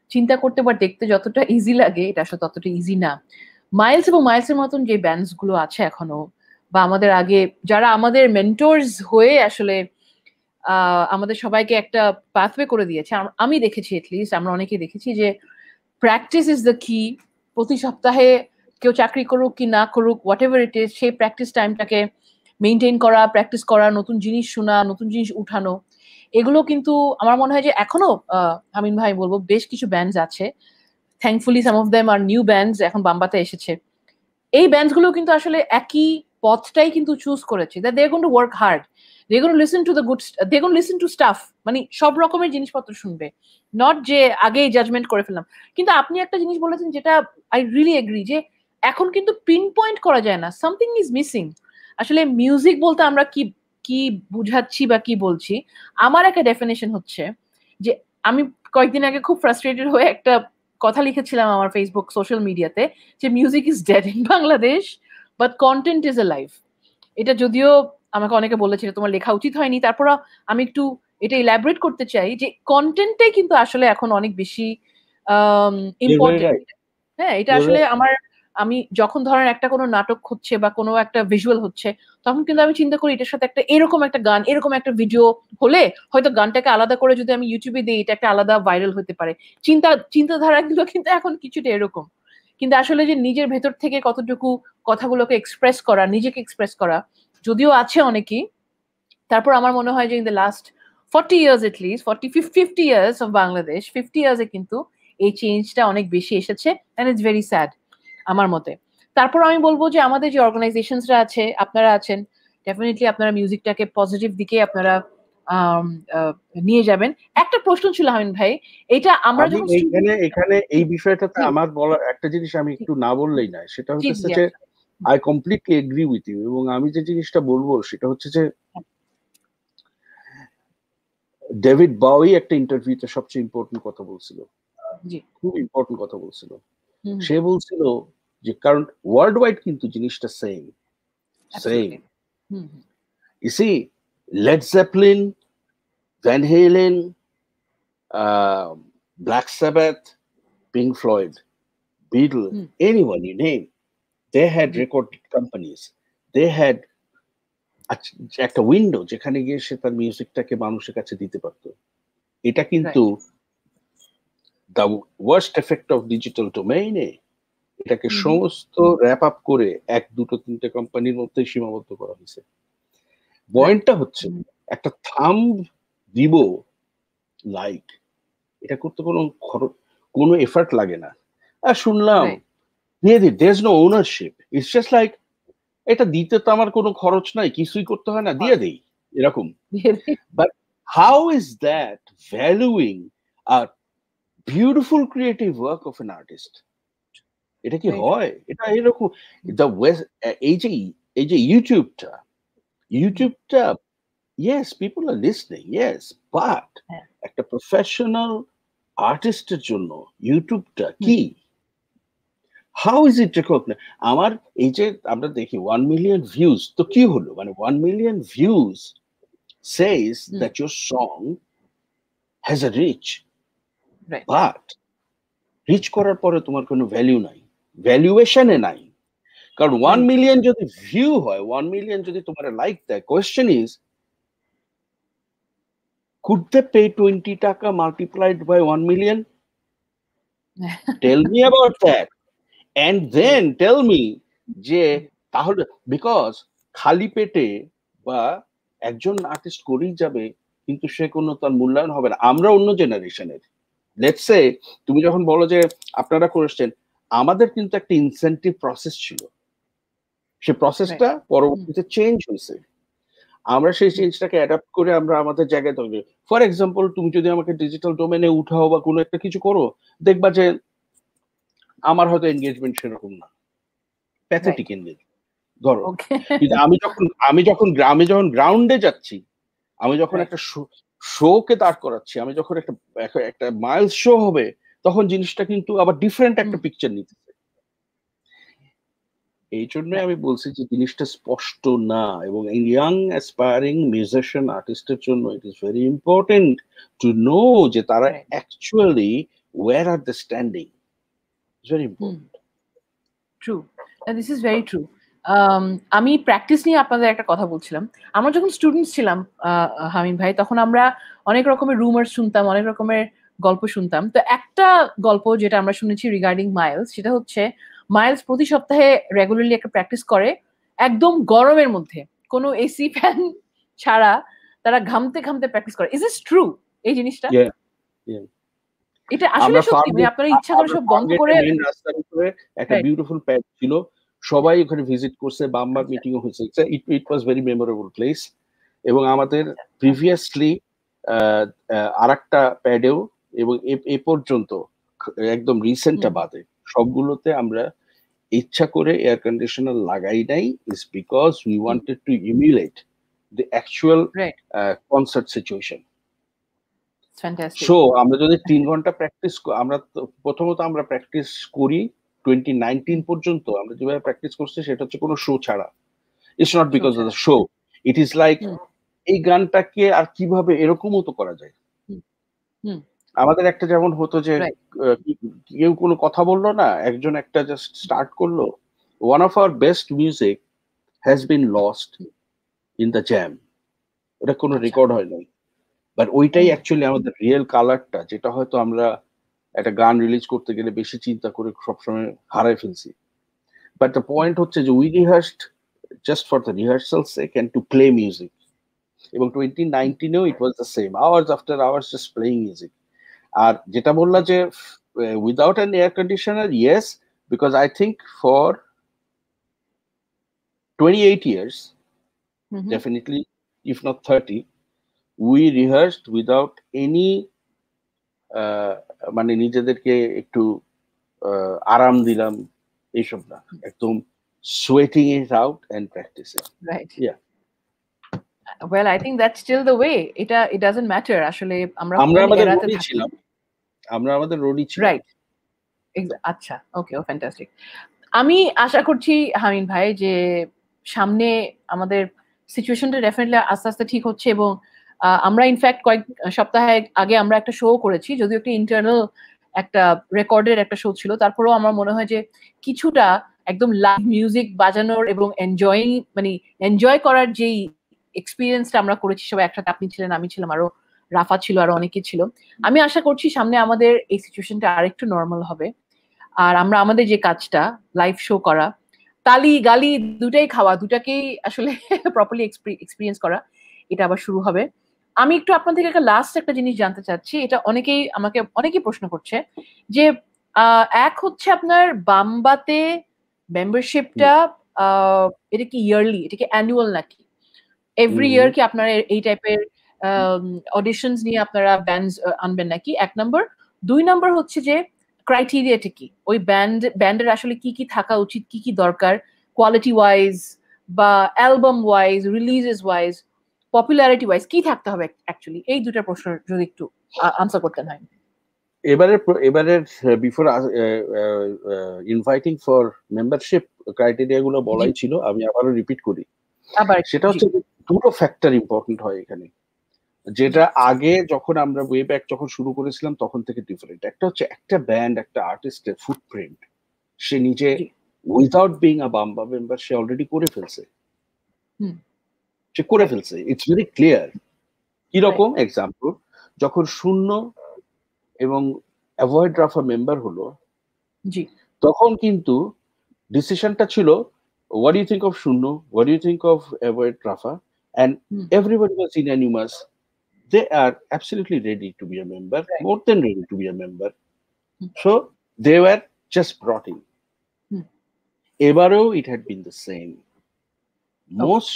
চিন্তা করতে বা দেখতে যতটা ইজি লাগে এটা আসলে ততটা ইজি না। মাইলস এবং মাইলসের মতন যে ব্যান্ডস গুলো আছে এখনো, বা আমাদের আগে যারা আমাদের মেন্টরস হয়ে আসলে আমাদের সবাইকে একটা পাথওয়ে করে দিয়েছে, আমি দেখেছি, এটলিস্ট আমরা অনেকেই দেখেছি যে প্র্যাকটিস ইজ দ্য কি। প্রতি সপ্তাহে কেউ চাকরি করুক কি না করুক, হোয়াট এভার ইট ইজ, সেই প্র্যাকটিস টাইমটাকে মেনটেন করা, প্র্যাকটিস করা, নতুন জিনিস শোনা, নতুন জিনিস উঠানো, এগুলো কিন্তু আমার মনে হয় যে এখনো আমিন ভাই বলবো বেশ কিছু ব্যান্ডস আছে, thankfully some of them are new bands এখন বাম্বাতে এসেছে। এই ব্যান্ডস গুলো কিন্তু আসলে একই পথটাই কিন্তু চুজ করেছে, that they are going to work hard, they going to listen to the good, they going to listen to stuff, মানে সব রকমের জিনিসপত্র শুনবে, নট যে আগেই জাজমেন্ট করে ফেললাম। কিন্তু আপনি একটা জিনিস বলেছেন যেটা আই রিয়েলি এগ্রি, যে এখন কিন্তু পিন পয়েন্ট করা যায় না, সামথিং ইজ মিসিং। আসলে মিউজিক বলতে আমরা কি কি বুঝাচ্ছি বা কি বলছি? আমার একটা ডেফিনেশন হচ্ছে যে, আমি কয়েকদিন আগে খুব ফ্রাস্ট্রেটেড হয়ে একটা কথা লিখেছিলাম আমার ফেসবুক সোশ্যাল মিডিয়াতে, যে music is dead in Bangladesh but content is a life. এটা যদিও আমাকে অনেকে বলেছিল তোমার লেখা উচিত হয়নি, তারপর আমি একটু এটা ইলাবরেট করতে চাই যে কন্টেন্টটাই কিন্তু আসলে এখন অনেক বেশি ইম্পর্টেন্ট। হ্যাঁ, এটা আসলে আমি যখন ধরেন একটা কোনো নাটক হচ্ছে বা কোনো একটা ভিজুয়াল হচ্ছে, তখন কিন্তু আমি চিন্তা করি এটার সাথে একটা এরকম একটা গান, এরকম একটা ভিডিও হলে হয়তো গানটাকে আলাদা করে যদি আমি ইউটিউবে দিই, এটা একটা আলাদা ভাইরাল হতে পারে। চিন্তাধারাগুলো কিন্তু এখন কিছুটা এরকম। কিন্তু আসলে যে নিজের ভেতর থেকে কতটুকু কথাগুলোকে এক্সপ্রেস করা, নিজেকে এক্সপ্রেস করা, যদিও আছে অনেকেই, তারপর আমার মনে হয় যে in the last 40 years at least 50 years of Bangladesh, 50 years এ কিন্তু এই চেঞ্জটা অনেক বেশি এসেছে, এন্ড ইটস ভেরি স্যাড আমার মতে। তারপর আমি বলবো যে আমাদের যে অর্গানাইজেশনসরা আছে, আপনারা আছেন, ডেফিনেটলি আপনারা মিউজিকটাকে পজিটিভ দিকে আপনারা নিয়ে যাবেন। একটা প্রশ্ন ছিল আমিন ভাই, এটা আমরা যখন এখানে এই বিষয়টাতে আমার বলার একটা জিনিস আমি একটু না বললেই না, সেটা হচ্ছে যে I completely agree with you, এবং আমি যে জিনিসটা বলবো সেটা হচ্ছে যে ডেভিড বাউই একটা ইন্টারভিউতে সবচেয়ে ইম্পর্টেন্ট কথা বলছিল, খুব ইম্পর্টেন্ট কথা বলছিল। সে বলছিল যে কারণ ওয়ার্ল্ড ওয়াইড কিন্তু জিনিসটা same. You see, Led Zeppelin, Van Halen, Black Sabbath, Pink Floyd, Beatles, anyone you name, they had record companies. They had একটা উইন্ডো যেখানে গিয়ে সে তার মিউজিকটাকে মানুষের কাছে দিতে পারতো। এটা কিন্তু the worst effect of digital ডোমেইনে এটাকে সমস্ত র্যাপ আপ করে 1, 2, 3টে কোম্পানির মধ্যে সীমাবদ্ধ করা হয়েছে। পয়েন্টটা হচ্ছে একটা থাম্ব দিব লাইক, এটা করতে কোনো এফর্ট লাগে না। আর শুনলাম দিয়ে দি, there is no ownership, it's just like এটা দিতে তো আমার কোনো খরচ নাই, কিছুই করতে হয় না, দিয়ে দেই এরকম। But how is that valuing a beautiful creative work of an artist? এটা কি হয়? এটা এরকম দ্য ওয়েস্ট, এই যে ইউটিউবটা yes, people are listening, yes, but একটা প্রফেশনাল আর্টিস্টের জন্য ইউটিউবটা কি? How is it recognized? আমার এই যে আমরা দেখি 1 million ভিউজ, তো কি হলো? মানে 1 million views says that your song has a reach, but reach করার পরে তোমার কোনো ভ্যালু নাই, ভ্যালুয়েশনে নাই। কারণ 1 million যদি ভিউ হয়, 1 million যদি তোমার লাইক দেয়, question is could they pay 20 টাকা multiplied by 1 million? Tell me about that. And then tell me যে তাহলে, বিকজ খালি পেটে বা একজন আর্টিস্ট করেই যাবে কিন্তু সে কোনো তার মূল্যায়ন হবে না। আমরা অন্য জেনারেশনের, লেটস সে তুমি যখন বলো যে আপনারা করেছেন, আমাদের কিন্তু একটা ইনসেন্টিভ প্রসেস ছিল, সে প্রসেসটা পরবর্তীতে চেঞ্জ হয়েছে। আমরা সেই চেঞ্জটাকে অ্যাডাপ্ট করে আমরা আমাদের জায়গায় তৈরি। ফর এক্সাম্পল, তুমি যদি আমাকে ডিজিটাল ডোমেনে উঠাও বা কোনো একটা কিছু করো, দেখবা যে আমার হয়তো এনগেজমেন্ট সেরকম না, প্যাথেটিক এনগেজমেন্ট ধরো। কিন্তু আমি যখন গ্রাউন্ডে যাচ্ছি, আমি যখন একটা শোকে দাঁড় করাচ্ছি, আমি যখন একটা মাইল শো হবে, তখন জিনিসটা কিন্তু আবার ডিফারেন্ট একটা পিকচার নিতেছে। এই জন্য আমি বলছি যে জিনিসটা স্পষ্ট না, এবং ইয়াং অ্যাসপায়ারিং মিউজিশিয়ান আর্টিস্টের জন্য it is very important to know যে তারা actually where are they standing? It's very important. True. And this is very true. আমি প্র্যাকটিস নিয়ে আপনাদের একটা কথা বলছিলাম। আমরা যখন স্টুডেন্টস ছিলাম হামিম ভাই, তখন আমরা অনেক রকমের রুমার শুনতাম, অনেক রকমের গল্প শুনতাম। তো একটা গল্প যেটা আমরা শুনেছি রিগার্ডিং মাইলস, সেটা হচ্ছে মাইলস প্রতি সপ্তাহে রেগুলারলি একটা প্র্যাকটিস করে, একদম গরমের মধ্যে, কোনো এসি ফ্যান ছাড়া তারা ঘামতে ঘামতে প্র্যাকটিস করে। ইজ দিস ট্রু এই জিনিসটা? এটা আসলে সত্যি, মানে আপনারা ইচ্ছা করে সব বন্ধ করে মেইন রাস্তার উপরে একটা বিউটিফুল প্যাড ছিল, সবাই ওখানে ভিজিট করছে, বাম্বার মিটিং হয়েছে। It was very memorable place. এবং আমাদের প্রিভিয়াসলি আরেকটা প্যাডেও, এবং এ পর্যন্ত একদম রিসেন্টটা বাদে সবগুলোতে আমরা ইচ্ছা করে এয়ার কন্ডিশনার লাগাই নাই, is because we wanted to emulate the actual concert situation. So আমরা যদি 3 ঘন্টা প্র্যাকটিস, আমরা প্রথমত আমরা প্র্যাকটিস করি 2019 পর্যন্ত আমরা যেভাবে প্র্যাকটিস করছি সেটা হচ্ছে কোনো শো ছাড়া। It's not because of the show, it is like এই গানটাকে আর কিভাবে এরকমও তো করা যায়। আমাদের একটা যেমন হতো যে কেউ কোনো কথা বললো না, একজন একটা জাস্ট স্টার্ট করলো, one of our best music has been lost in the jam, ওটা কোনো রেকর্ড হয় নাই, বাট ওইটাই অ্যাকচুয়ালি আমাদের রিয়েল কালারটা, যেটা হয়তো আমরা একটা গান রিলিজ করতে গেলে বেশি চিন্তা করে সবসময় হারাই ফেলছি। বাট দ্য পয়েন্ট হচ্ছে যে we rehearsed just for the rehearsal sake and to play music. এবং 2019-এও it was the same, hours after hours just playing music. আর যেটা বললা যে without an air conditioner, yes, because I think for 28 years, definitely, if not 30, we rehearsed without any মানে নিজেদেরকে একটু আরাম দিলাম এইসব না, একদম sweating it out and practicing. Right. Yeah. Well, I think that's still the way. It doesn't matter. আসলে আমরা আমাদের রোডি ছিলাম, রাইট। আচ্ছা, ওকে, ও ফ্যান্টাস্টিক। আমি আশা করছি হামিদ ভাই যে সামনে আমাদের সিচুয়েশনটা ডেফিনেটলি আস্তে আস্তে ঠিক হচ্ছে, এবং আমরা ইনফ্যাক্ট কয়েক সপ্তাহ আগে আমরা একটা শো করেছি, যদিও একটা ইন্টারনাল একটা রেকর্ডের একটা শো ছিল, তারপরেও আমার মনে হয় যে কিছুটা একদম লাইভ মিউজিক বাজানোর এবং এনজয় করার যেই এক্সপিরিয়েন্সটা আমরা করেছি সবাই একসাথে, আপনি ছিলেন, আমি ছিলাম, আরো রাফা ছিল, আরো অনেকে ছিল। আমি আশা করছি সামনে আমাদের এই সিচুয়েশনটা আরেকটু নর্মাল হবে, আর আমরা আমাদের যে কাজটা লাইভ শো করা, তালি গালি দুটাই খাওয়া, দুটাকেই আসলে প্রপারলি এক্সপিরিয়েন্স করা, এটা আবার শুরু হবে। আমি একটু আপনার থেকে লাস্ট একটা জিনিস জানতে চাচ্ছি, এটা অনেকেই প্রশ্ন করছে যে এক হচ্ছে আপনার বাম্বাতে মেম্বারশিপটা এটা কি ইয়ারলি, এটা কি অ্যানুয়াল নাকি এভরি ইয়ার কি আপনারা এই টাইপের অডিশনস নিয়ে আপনারা ব্যান্ডস আনবেন নাকি? 1 নম্বর। 2 নম্বর হচ্ছে যে ক্রাইটেরিয়াটা কি, ওই ব্যান্ডের আসলে কি কি থাকা উচিত, কি কি দরকার, কোয়ালিটি ওয়াইজ বা album wise, releases wise, popularity wise কি থাকতে হবে অ্যাকচুয়ালি? এই দুটো প্রশ্ন যদি একটু আনসার করতেন হয়। এবারে before inviting for membership criteria গুলো বলাই ছিল, আমি আবারও রিপিট করি। সেটা হচ্ছে দুটো ফ্যাক্টর ইম্পর্টেন্ট হয় এখানে, যেটা আগে যখন আমরা ওয়ে ব্যাক যখন শুরু করেছিলাম তখন থেকে ডিফারেন্ট। একটা হচ্ছে একটা ব্যান্ড, একটা আর্টিস্টের ফুটপ্রিন্ট সে নিজে without being a BAMBA member সে অলরেডি করে ফেলছে, ইটস ভেরি ক্লিয়ার। কিরকম এক্সাম্পল, যখন শূন্য এবং অ্যাভয়েড রাফা মেম্বার হলো, তখন কিন্তু ডিসিশনটা ছিল what do you think of Shunno, what do you think of Avoid Rafa, and everybody was unanimous, they are absolutely ready to be a member, more than ready to be a member, so they were just brought in. Ebaro it had been the same. Most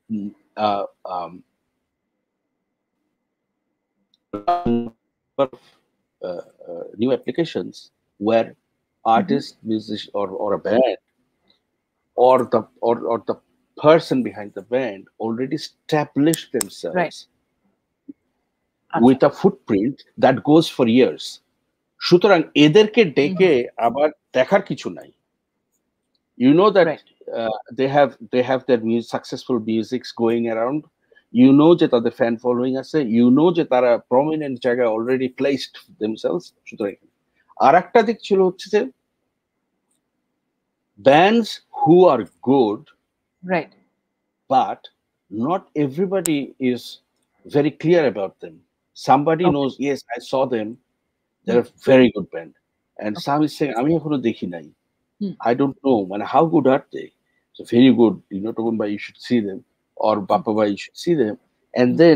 new applications where artist, musician, or a band or the person behind the band already established themselves with a footprint that goes for years. সুতরাং এদেরকে ডেকে আবার দেখার কিছু নাই। You know that they have their successful musics going around. You know যে তাদের ফ্যান ফলোইং আছে, you know যে তারা prominent জায়গায় already placed themselves. সুতরাং আর একটা দিক ছিল হচ্ছে যে bands who are good, right, but not everybody is very clear about them. Somebody okay, knows, yes, I saw them, they're a very good band, and okay, some is saying আমি এখনো দেখি নাই, hmm, I don't know, man, how good are they? So very good, Tokun Bhai, you should see them, or Bappa Bhai, you should see them. And then,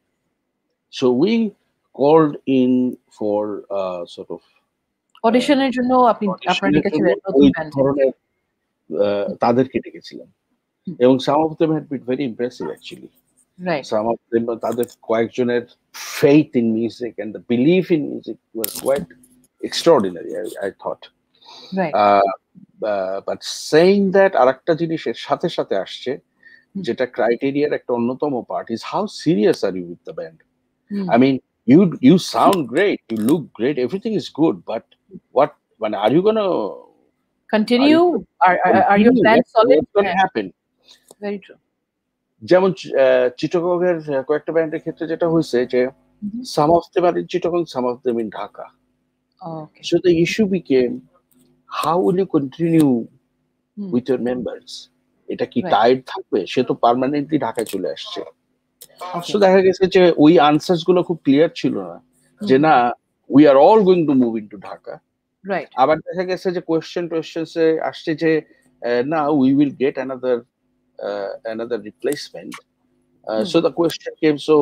so we called in for sort of অডিশনের জন্য আপনারা audition-এর জন্য ডেকেছিলেন নতুন ওই ব্যান্ড, ধরনের তাদেরকে ডেকেছিলাম, এবং some of them had been very impressive actually. right, Some of them, তাদের কয়েকজনের faith in music and the belief in music was quite extraordinary, I thought. right, But saying that, আরেকটা জিনিসের সাথে সাথে আসছে, যেটা ক্রাইটেরিয়ার একটা অন্যতম part, is how serious are you with the band? I mean, you sound great, you look great, everything is good, but what, when are you gonna continue, are your plans solid? What's gonna happen? Very true. যেমন চিটাগংয়ের কয়েকটা ব্যান্ডের ক্ষেত্রে যেটা হয়েছে যে some of them are in Chittagong, some of them in Dhaka. Okay. So the issue became, how will you continue with your members? এটা কি টাইড থাকবে? সে তো পার্মানেন্টলি ঢাকায় চলে আসছে। সো দেখা গেছে যে ওই আনসার্স গুলো খুব ক্লিয়ার ছিল না, যে না, we are all going to move into Dhaka. Right. আবার দেখা গেছে যে কোয়েশ্চেনস আসছে যে না, we will get another replacement. So the question came, so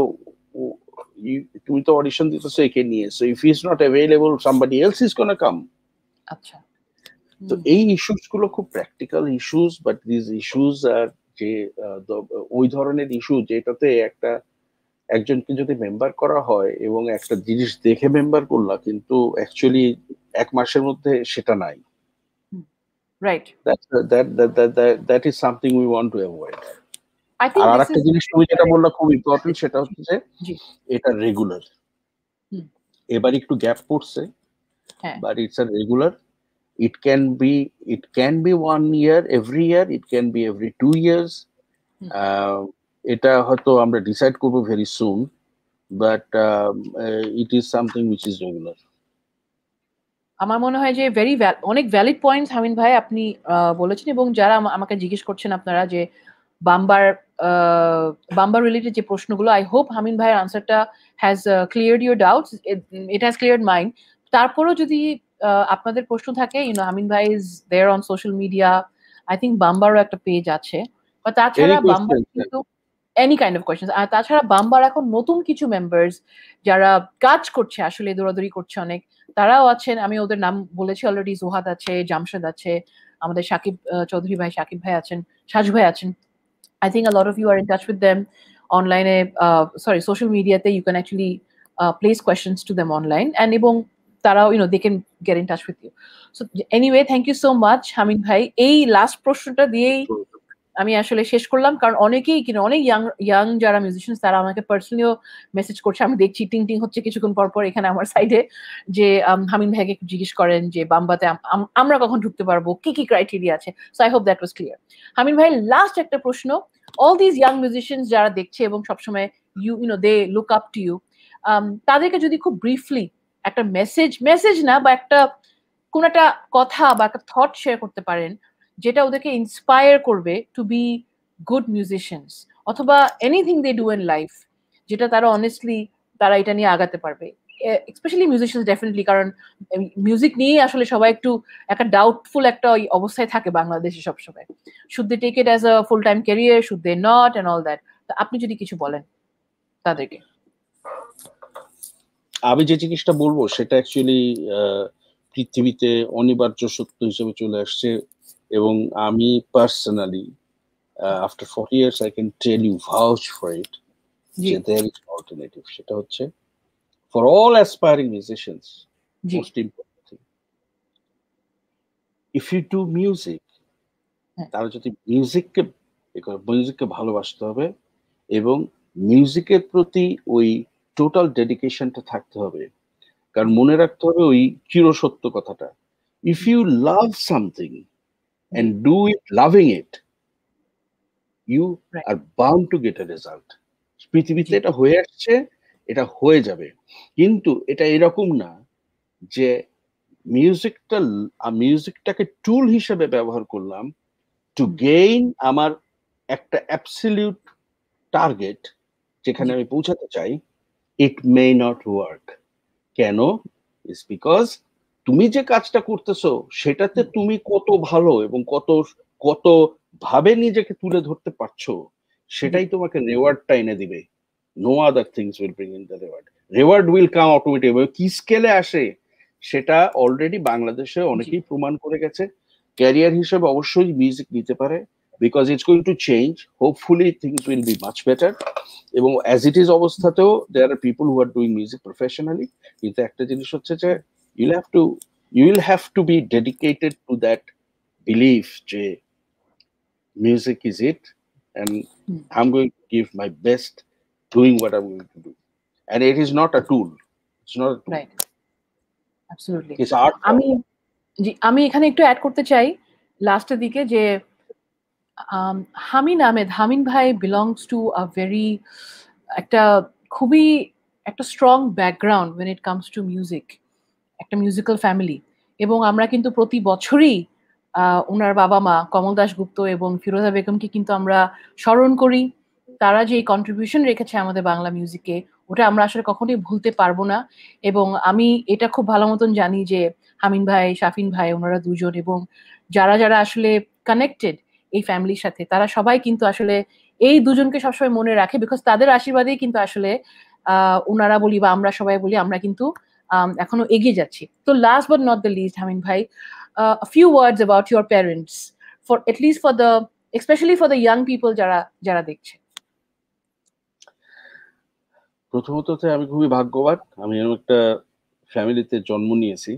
তুমি তো অডিশন দিতেছো একে নিয়ে, so if he's not available, somebody else is gonna come. আচ্ছা। তো এই ইস্যুস গুলো খুব practical issues, but this issues are যে ওই ধরনের ইস্যু যেটাতে একজনকে যদি মেম্বার করা হয় এবং একটা জিনিস দেখে মেম্বার করলা, কিন্তু অ্যাকচুয়ালি এক মাসের মধ্যে সেটা নাই, right, that is something we want to avoid. I think আর একটা জিনিস তুমি যেটা বললা খুব ইম্পর্টেন্ট, সেটা হচ্ছে এটা রেগুলার। এবার একটু গ্যাপ পড়ছে, but it's a regular. It can be 1 year, every year, it can be every 2 years. এটা হয়তো আমরা ডিসাইড করবো very soon, but it is something which is regular. আমার মনে হয় যে অনেক ভ্যালিড পয়েন্টস হামিন ভাই আপনি বলেছেন, এবং যারা আমাকে জিজ্ঞেস করছেন আপনারা যে বাম্বার রিলেটেড যে প্রশ্নগুলো, আই হোপ হামিন ভাইয়ের আনসারটা has cleared your doubts, it has cleared mind. তারপরেও যদি আপনাদের প্রশ্ন থাকে, হামিন ভাই is there on social media, I think বাম্বারও একটা পেজ আছে, বা তাছাড়া বাম্বার কিন্তু এনি কাইন্ড অফ কোয়েশ্চেন। আর তাছাড়া বাম্বার এখন নতুন কিছু মেম্বার্স যারা কাজ করছে, আসলে দৌড়াদৌড়ি করছে অনেক, তারাও আছেন। আমি ওদের নাম বলেছি অলরেডি, জোহাদ আছে, জামশেদ আছে, আমাদের সাকিব চৌধুরী ভাই, সাকিব ভাই আছেন, সাজু ভাই আছেন। I think a lot of you are in touch with them online, social media te you can actually place questions to them online, and ebong tara they can get in touch with you. So anyway, thank you so much হামিন ভাই। এই লাস্ট প্রশ্নটা দিয়েই আমি আসলে শেষ করলাম, কারণ অনেকেই অনেক ইয়াং যারা মিউজিশিয়ান তারা আমাকে পার্সোনালিও মেসেজ করছে, আমি দেখছি টিং টিং হচ্ছে কিছুক্ষণ পর পর এখানে আমার সাইডে, যে হামিন ভাইকে জিজ্ঞেস করেন যে বাম্বাতে আমরা কখন ঢুকতে পারবো, কি কি ক্রাইটেরিয়া আছে। So I hope that was clear. Hamin ভাই, লাস্ট একটা প্রশ্ন, অল দিস ইয়াং মিউজিশিয়ানস যারা দেখছে এবং সবসময় they look up to you, তাদেরকে যদি খুব ব্রিফলি একটা মেসেজ না, বা কোন একটা কথা বা একটা থট শেয়ার করতে পারেন যেটা ওদেরকে ইন্সপায়ার করবে টু বি গুড মিউজিশিয়ানস, অথবা anything they do in life, যেটা তারা অনেস্টলি তারা এটা নিয়ে আগাতে পারবে, স্পেশালি মিউজিশিয়ানস ডেফিনেটলি, কারণ মিউজিক নিয়ে আসলে সবাই একটা ডাউটফুল একটা অবস্থায় থাকে বাংলাদেশে সবসময়। Should they take it as a full time career, should they not, and all that. আপনি যদি কিছু বলেন তাদেরকে। আমি যে জিনিসটা বলবো সেটা অ্যাকচুয়ালি পৃথিবীতে অনিবার্য সত্য হিসেবে চলে আসছে, এবং আমি personally after 40 years I can tell you, vouch for it, যে there is alternative. সেটা হচ্ছে for all aspiring musicians, most important thing, if you do music, তারা যদি মিউজিককে ভালোবাসতে হবে, এবং মিউজিকের প্রতি ওই টোটাল ডেডিকেশনটা থাকতে হবে। কারণ মনে রাখতে হবে ওই চিরসত্য কথাটা, if you love something and do it loving it, you are bound to get a result. পৃথিবীতে এটা হয়ে আসছে, এটা হয়ে যাবে। কিন্তু এটা এরকম না যে মিউজিকটাকে টুল হিসেবে ব্যবহার করলাম টু গেইন আমার একটা অ্যাবসলিউট টার্গেট যেখানে আমি পৌঁছাতে চাই, ইট মে নট ওয়ার্ক। কেন? ইটস বিকজ তুমি যে কাজটা করতেছো সেটাতে তুমি কত ভালো এবং কত ভাবে নিজেকে তুলে ধরতে পারছো সেটাই তোমাকে রেওয়ার্ডটা এনে দিবে। No other things will bring in the reward. Reward will come automatic. কি স্কেলে আসে সেটা অলরেডি বাংলাদেশে অনেকেই প্রমাণ করে গেছে। ক্যারিয়ার হিসেবে অবশ্যই মিউজিক নিতে পারে, because it's going to change. Hopefully things will be much better. এবং অ্যাজ ইট ইজ অবস্থাতেও there are people who are doing music professionally. কিন্তু একটা জিনিস হচ্ছে যে you will have to be dedicated to that belief যে music is it, and I'm going to give my best doing what I'm going to do, and it is not a tool. It's not a tool. Right. Absolutely. It's art form. আমি এখানে একটু অ্যাড করতে চাই লাস্টের দিকে যে হামিন ভাই বিলংস টু আ ভেরি খুবই একটা strong background when it comes to music, একটা মিউজিক্যাল ফ্যামিলি। এবং আমরা কিন্তু প্রতি বছরই ওনার বাবা মা কমল দাশগুপ্ত এবং ফিরোজা বেগমকে কিন্তু আমরা স্মরণ করি। তারা যে কন্ট্রিবিউশন রেখেছে আমাদের বাংলা মিউজিকে, ওটা আমরা আসলে কখনোই ভুলতে পারবো না। এবং আমি এটা খুব ভালো মতন জানি যে হামিন ভাই, শাফিন ভাই, ওনারা দুজন এবং যারা যারা আসলে কানেক্টেড এই ফ্যামিলির সাথে, তারা সবাই কিন্তু আসলে এই দুজনকে সবসময় মনে রাখে, বিকজ তাদের আশীর্বাদেই কিন্তু আসলে ওনারা বলি বা আমরা সবাই বলি আমরা কিন্তু এখনো এগিয়ে যাচ্ছি। তো last but not the least, Hamin ভাই, a few words about your parents, for at least especially for the young people যারা দেখছে। প্রথমত আমি খুবই ভাগ্যবান, আমি এরকম একটা ফ্যামিলিতে জন্ম নিয়েছি।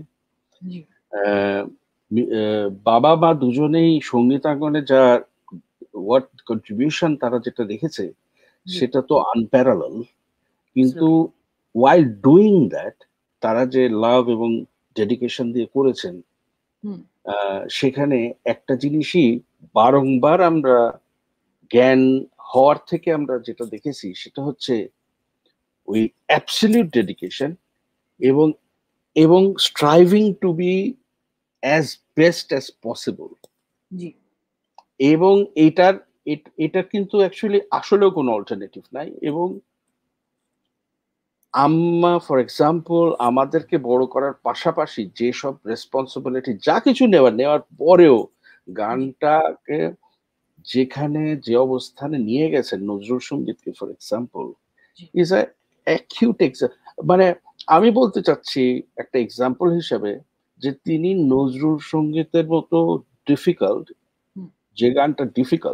বাবা মা দুজনেই সঙ্গীতাঙ্গনে যা ওয়াট কন্ট্রিবিউশন তারা যেটা রেখেছে সেটা তো আনপ্যারালাল। কিন্তু while doing that তারা যে লাভ এবং ডেডিকেশন দিয়ে করেছেন, সেখানে একটা জিনিসই বারংবার আমরা জ্ঞান হওয়ার থেকে আমরা যেটা দেখেছি সেটা হচ্ছে ওই অ্যাবসলিউট ডেডিকেশন এবং striving to be as best as possible. এবং এটা কিন্তু অ্যাকচুয়ালি আসলেও কোনো অল্টারনেটিভ নাই। এবং আম্মা ফর এক্সাম্পল আমাদেরকে বড় করার পাশাপাশি যেসব রেসপন্সিবিলিটি যা কিছু নেওয়ার পরেও গানটাকে যেখানে যে অবস্থানে নিয়ে গেছেন, নজরুল সঙ্গীতকে for example is a acute মানে আমি বলতে চাচ্ছি একটা এক্সাম্পল হিসেবে যে তিনি নজরুল সঙ্গীতের মতো ডিফিকাল্ট, যে গানটা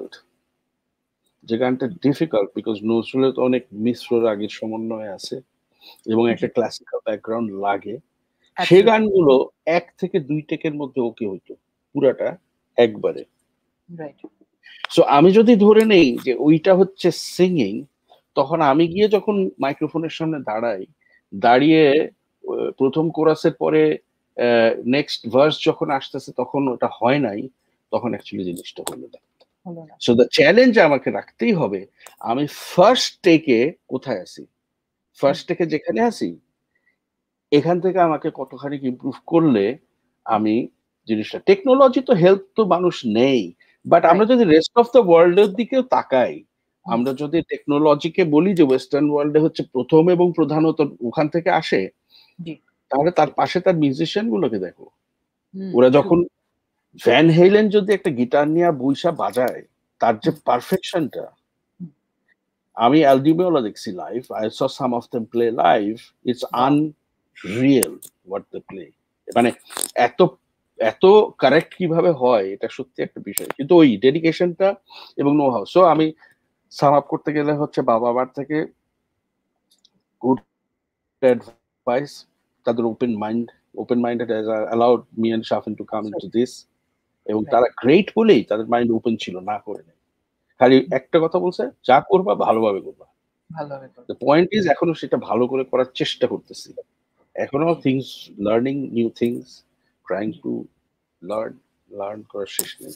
ডিফিকাল্ট বিকজ নজরুলের তো অনেক মিশ্র রাগের সমন্বয় আছে এবং একটা ক্লাসিক্যাল ব্যাকগ্রাউন্ড লাগে, সে গানগুলো 1 থেকে 2 টেকের মধ্যে ওকে হইতো পুরাটা একবারে। সো আমি যদি ধরে নেই যে ওইটা হচ্ছে সিঙ্গিং, তখন আমি গিয়ে যখন মাইক্রোফোনের সামনে দাঁড়িয়ে প্রথম কোরাসের পরে নেক্সট ভার্স যখন আসতেছে তখন ওটা হয় নাই, তখন অ্যাকচুয়ালি জিনিসটা হলো না। সো দ্য চ্যালেঞ্জ আমাকে রাখতেই হবে, আমি ফার্স্ট টেকে কোথায় আছি, ফার্স্ট টেকে যেখানে আছি এখান থেকে আমাকে কতখানি ইমপ্রুভ করলে আমি জিনিসটা, টেকনোলজি তো হেল্প তো মানুষ নেই, বাট আমরা যদি রেস্ট অফ দ্য ওয়ার্ল্ডের দিকেও তাকাই, আমরা যদি টেকনোলজিকে বলি যে ওয়েস্টার্ন ওয়ার্ল্ডে হচ্ছে প্রথম এবং প্রধানত ওখান থেকে আসে, তাহলে তার পাশে তার মিউজিশিয়ান গুলোকে দেখো, ওরা যখন ভ্যান হেইলেন যদি একটা গিটার নিয়ে বইসা বাজায়, তার যে পারফেকশনটা, আমি অ্যালডিমেওলা দেখছি live, I saw some of them play live, it's unreal what they play. মানে এত কারেক্ট কিভাবে হয়, এটা সত্যি একটা বিষয়। কিন্তু ওই ডেডিকেশনটা এবং নো হাউ। সো আমি সাম আপ করতে গেলে হচ্ছে বাবা মার থেকে গুড অ্যাডভাইস, তাদের open minded has allowed me and Shafin to come into this, এবং তারা গ্রেট বলেই তাদের মাইন্ড ওপেন ছিল, না করে নেই। খালি একটা কথা বলছে, যা করবা ভালোভাবে করবা। The point is এখনো সেটা ভালো করে করার চেষ্টা করতেছি, এখনো learning new things, trying to learn করার শেষ নেই।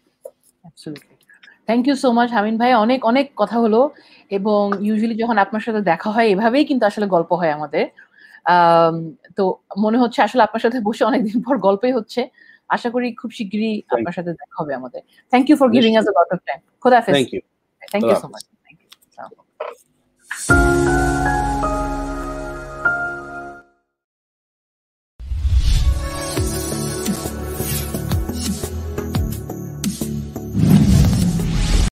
Thank you so much Hamin ভাই, অনেক অনেক কথা হলো। এবং ইউজুয়ালি যখন আপনার সাথে দেখা হয় এভাবেই কিন্তু আসলে গল্প হয় আমাদের। তো মনে হচ্ছে আসলে আপনার সাথে বসে অনেকদিন পর গল্পই হচ্ছে। আশা করি খুব শিগগিরই আপনার সাথে দেখা হবে আমাদের। Thank you for giving us a lot of time. খোদা হাফেজ। Thank you thank you so much. Thank you.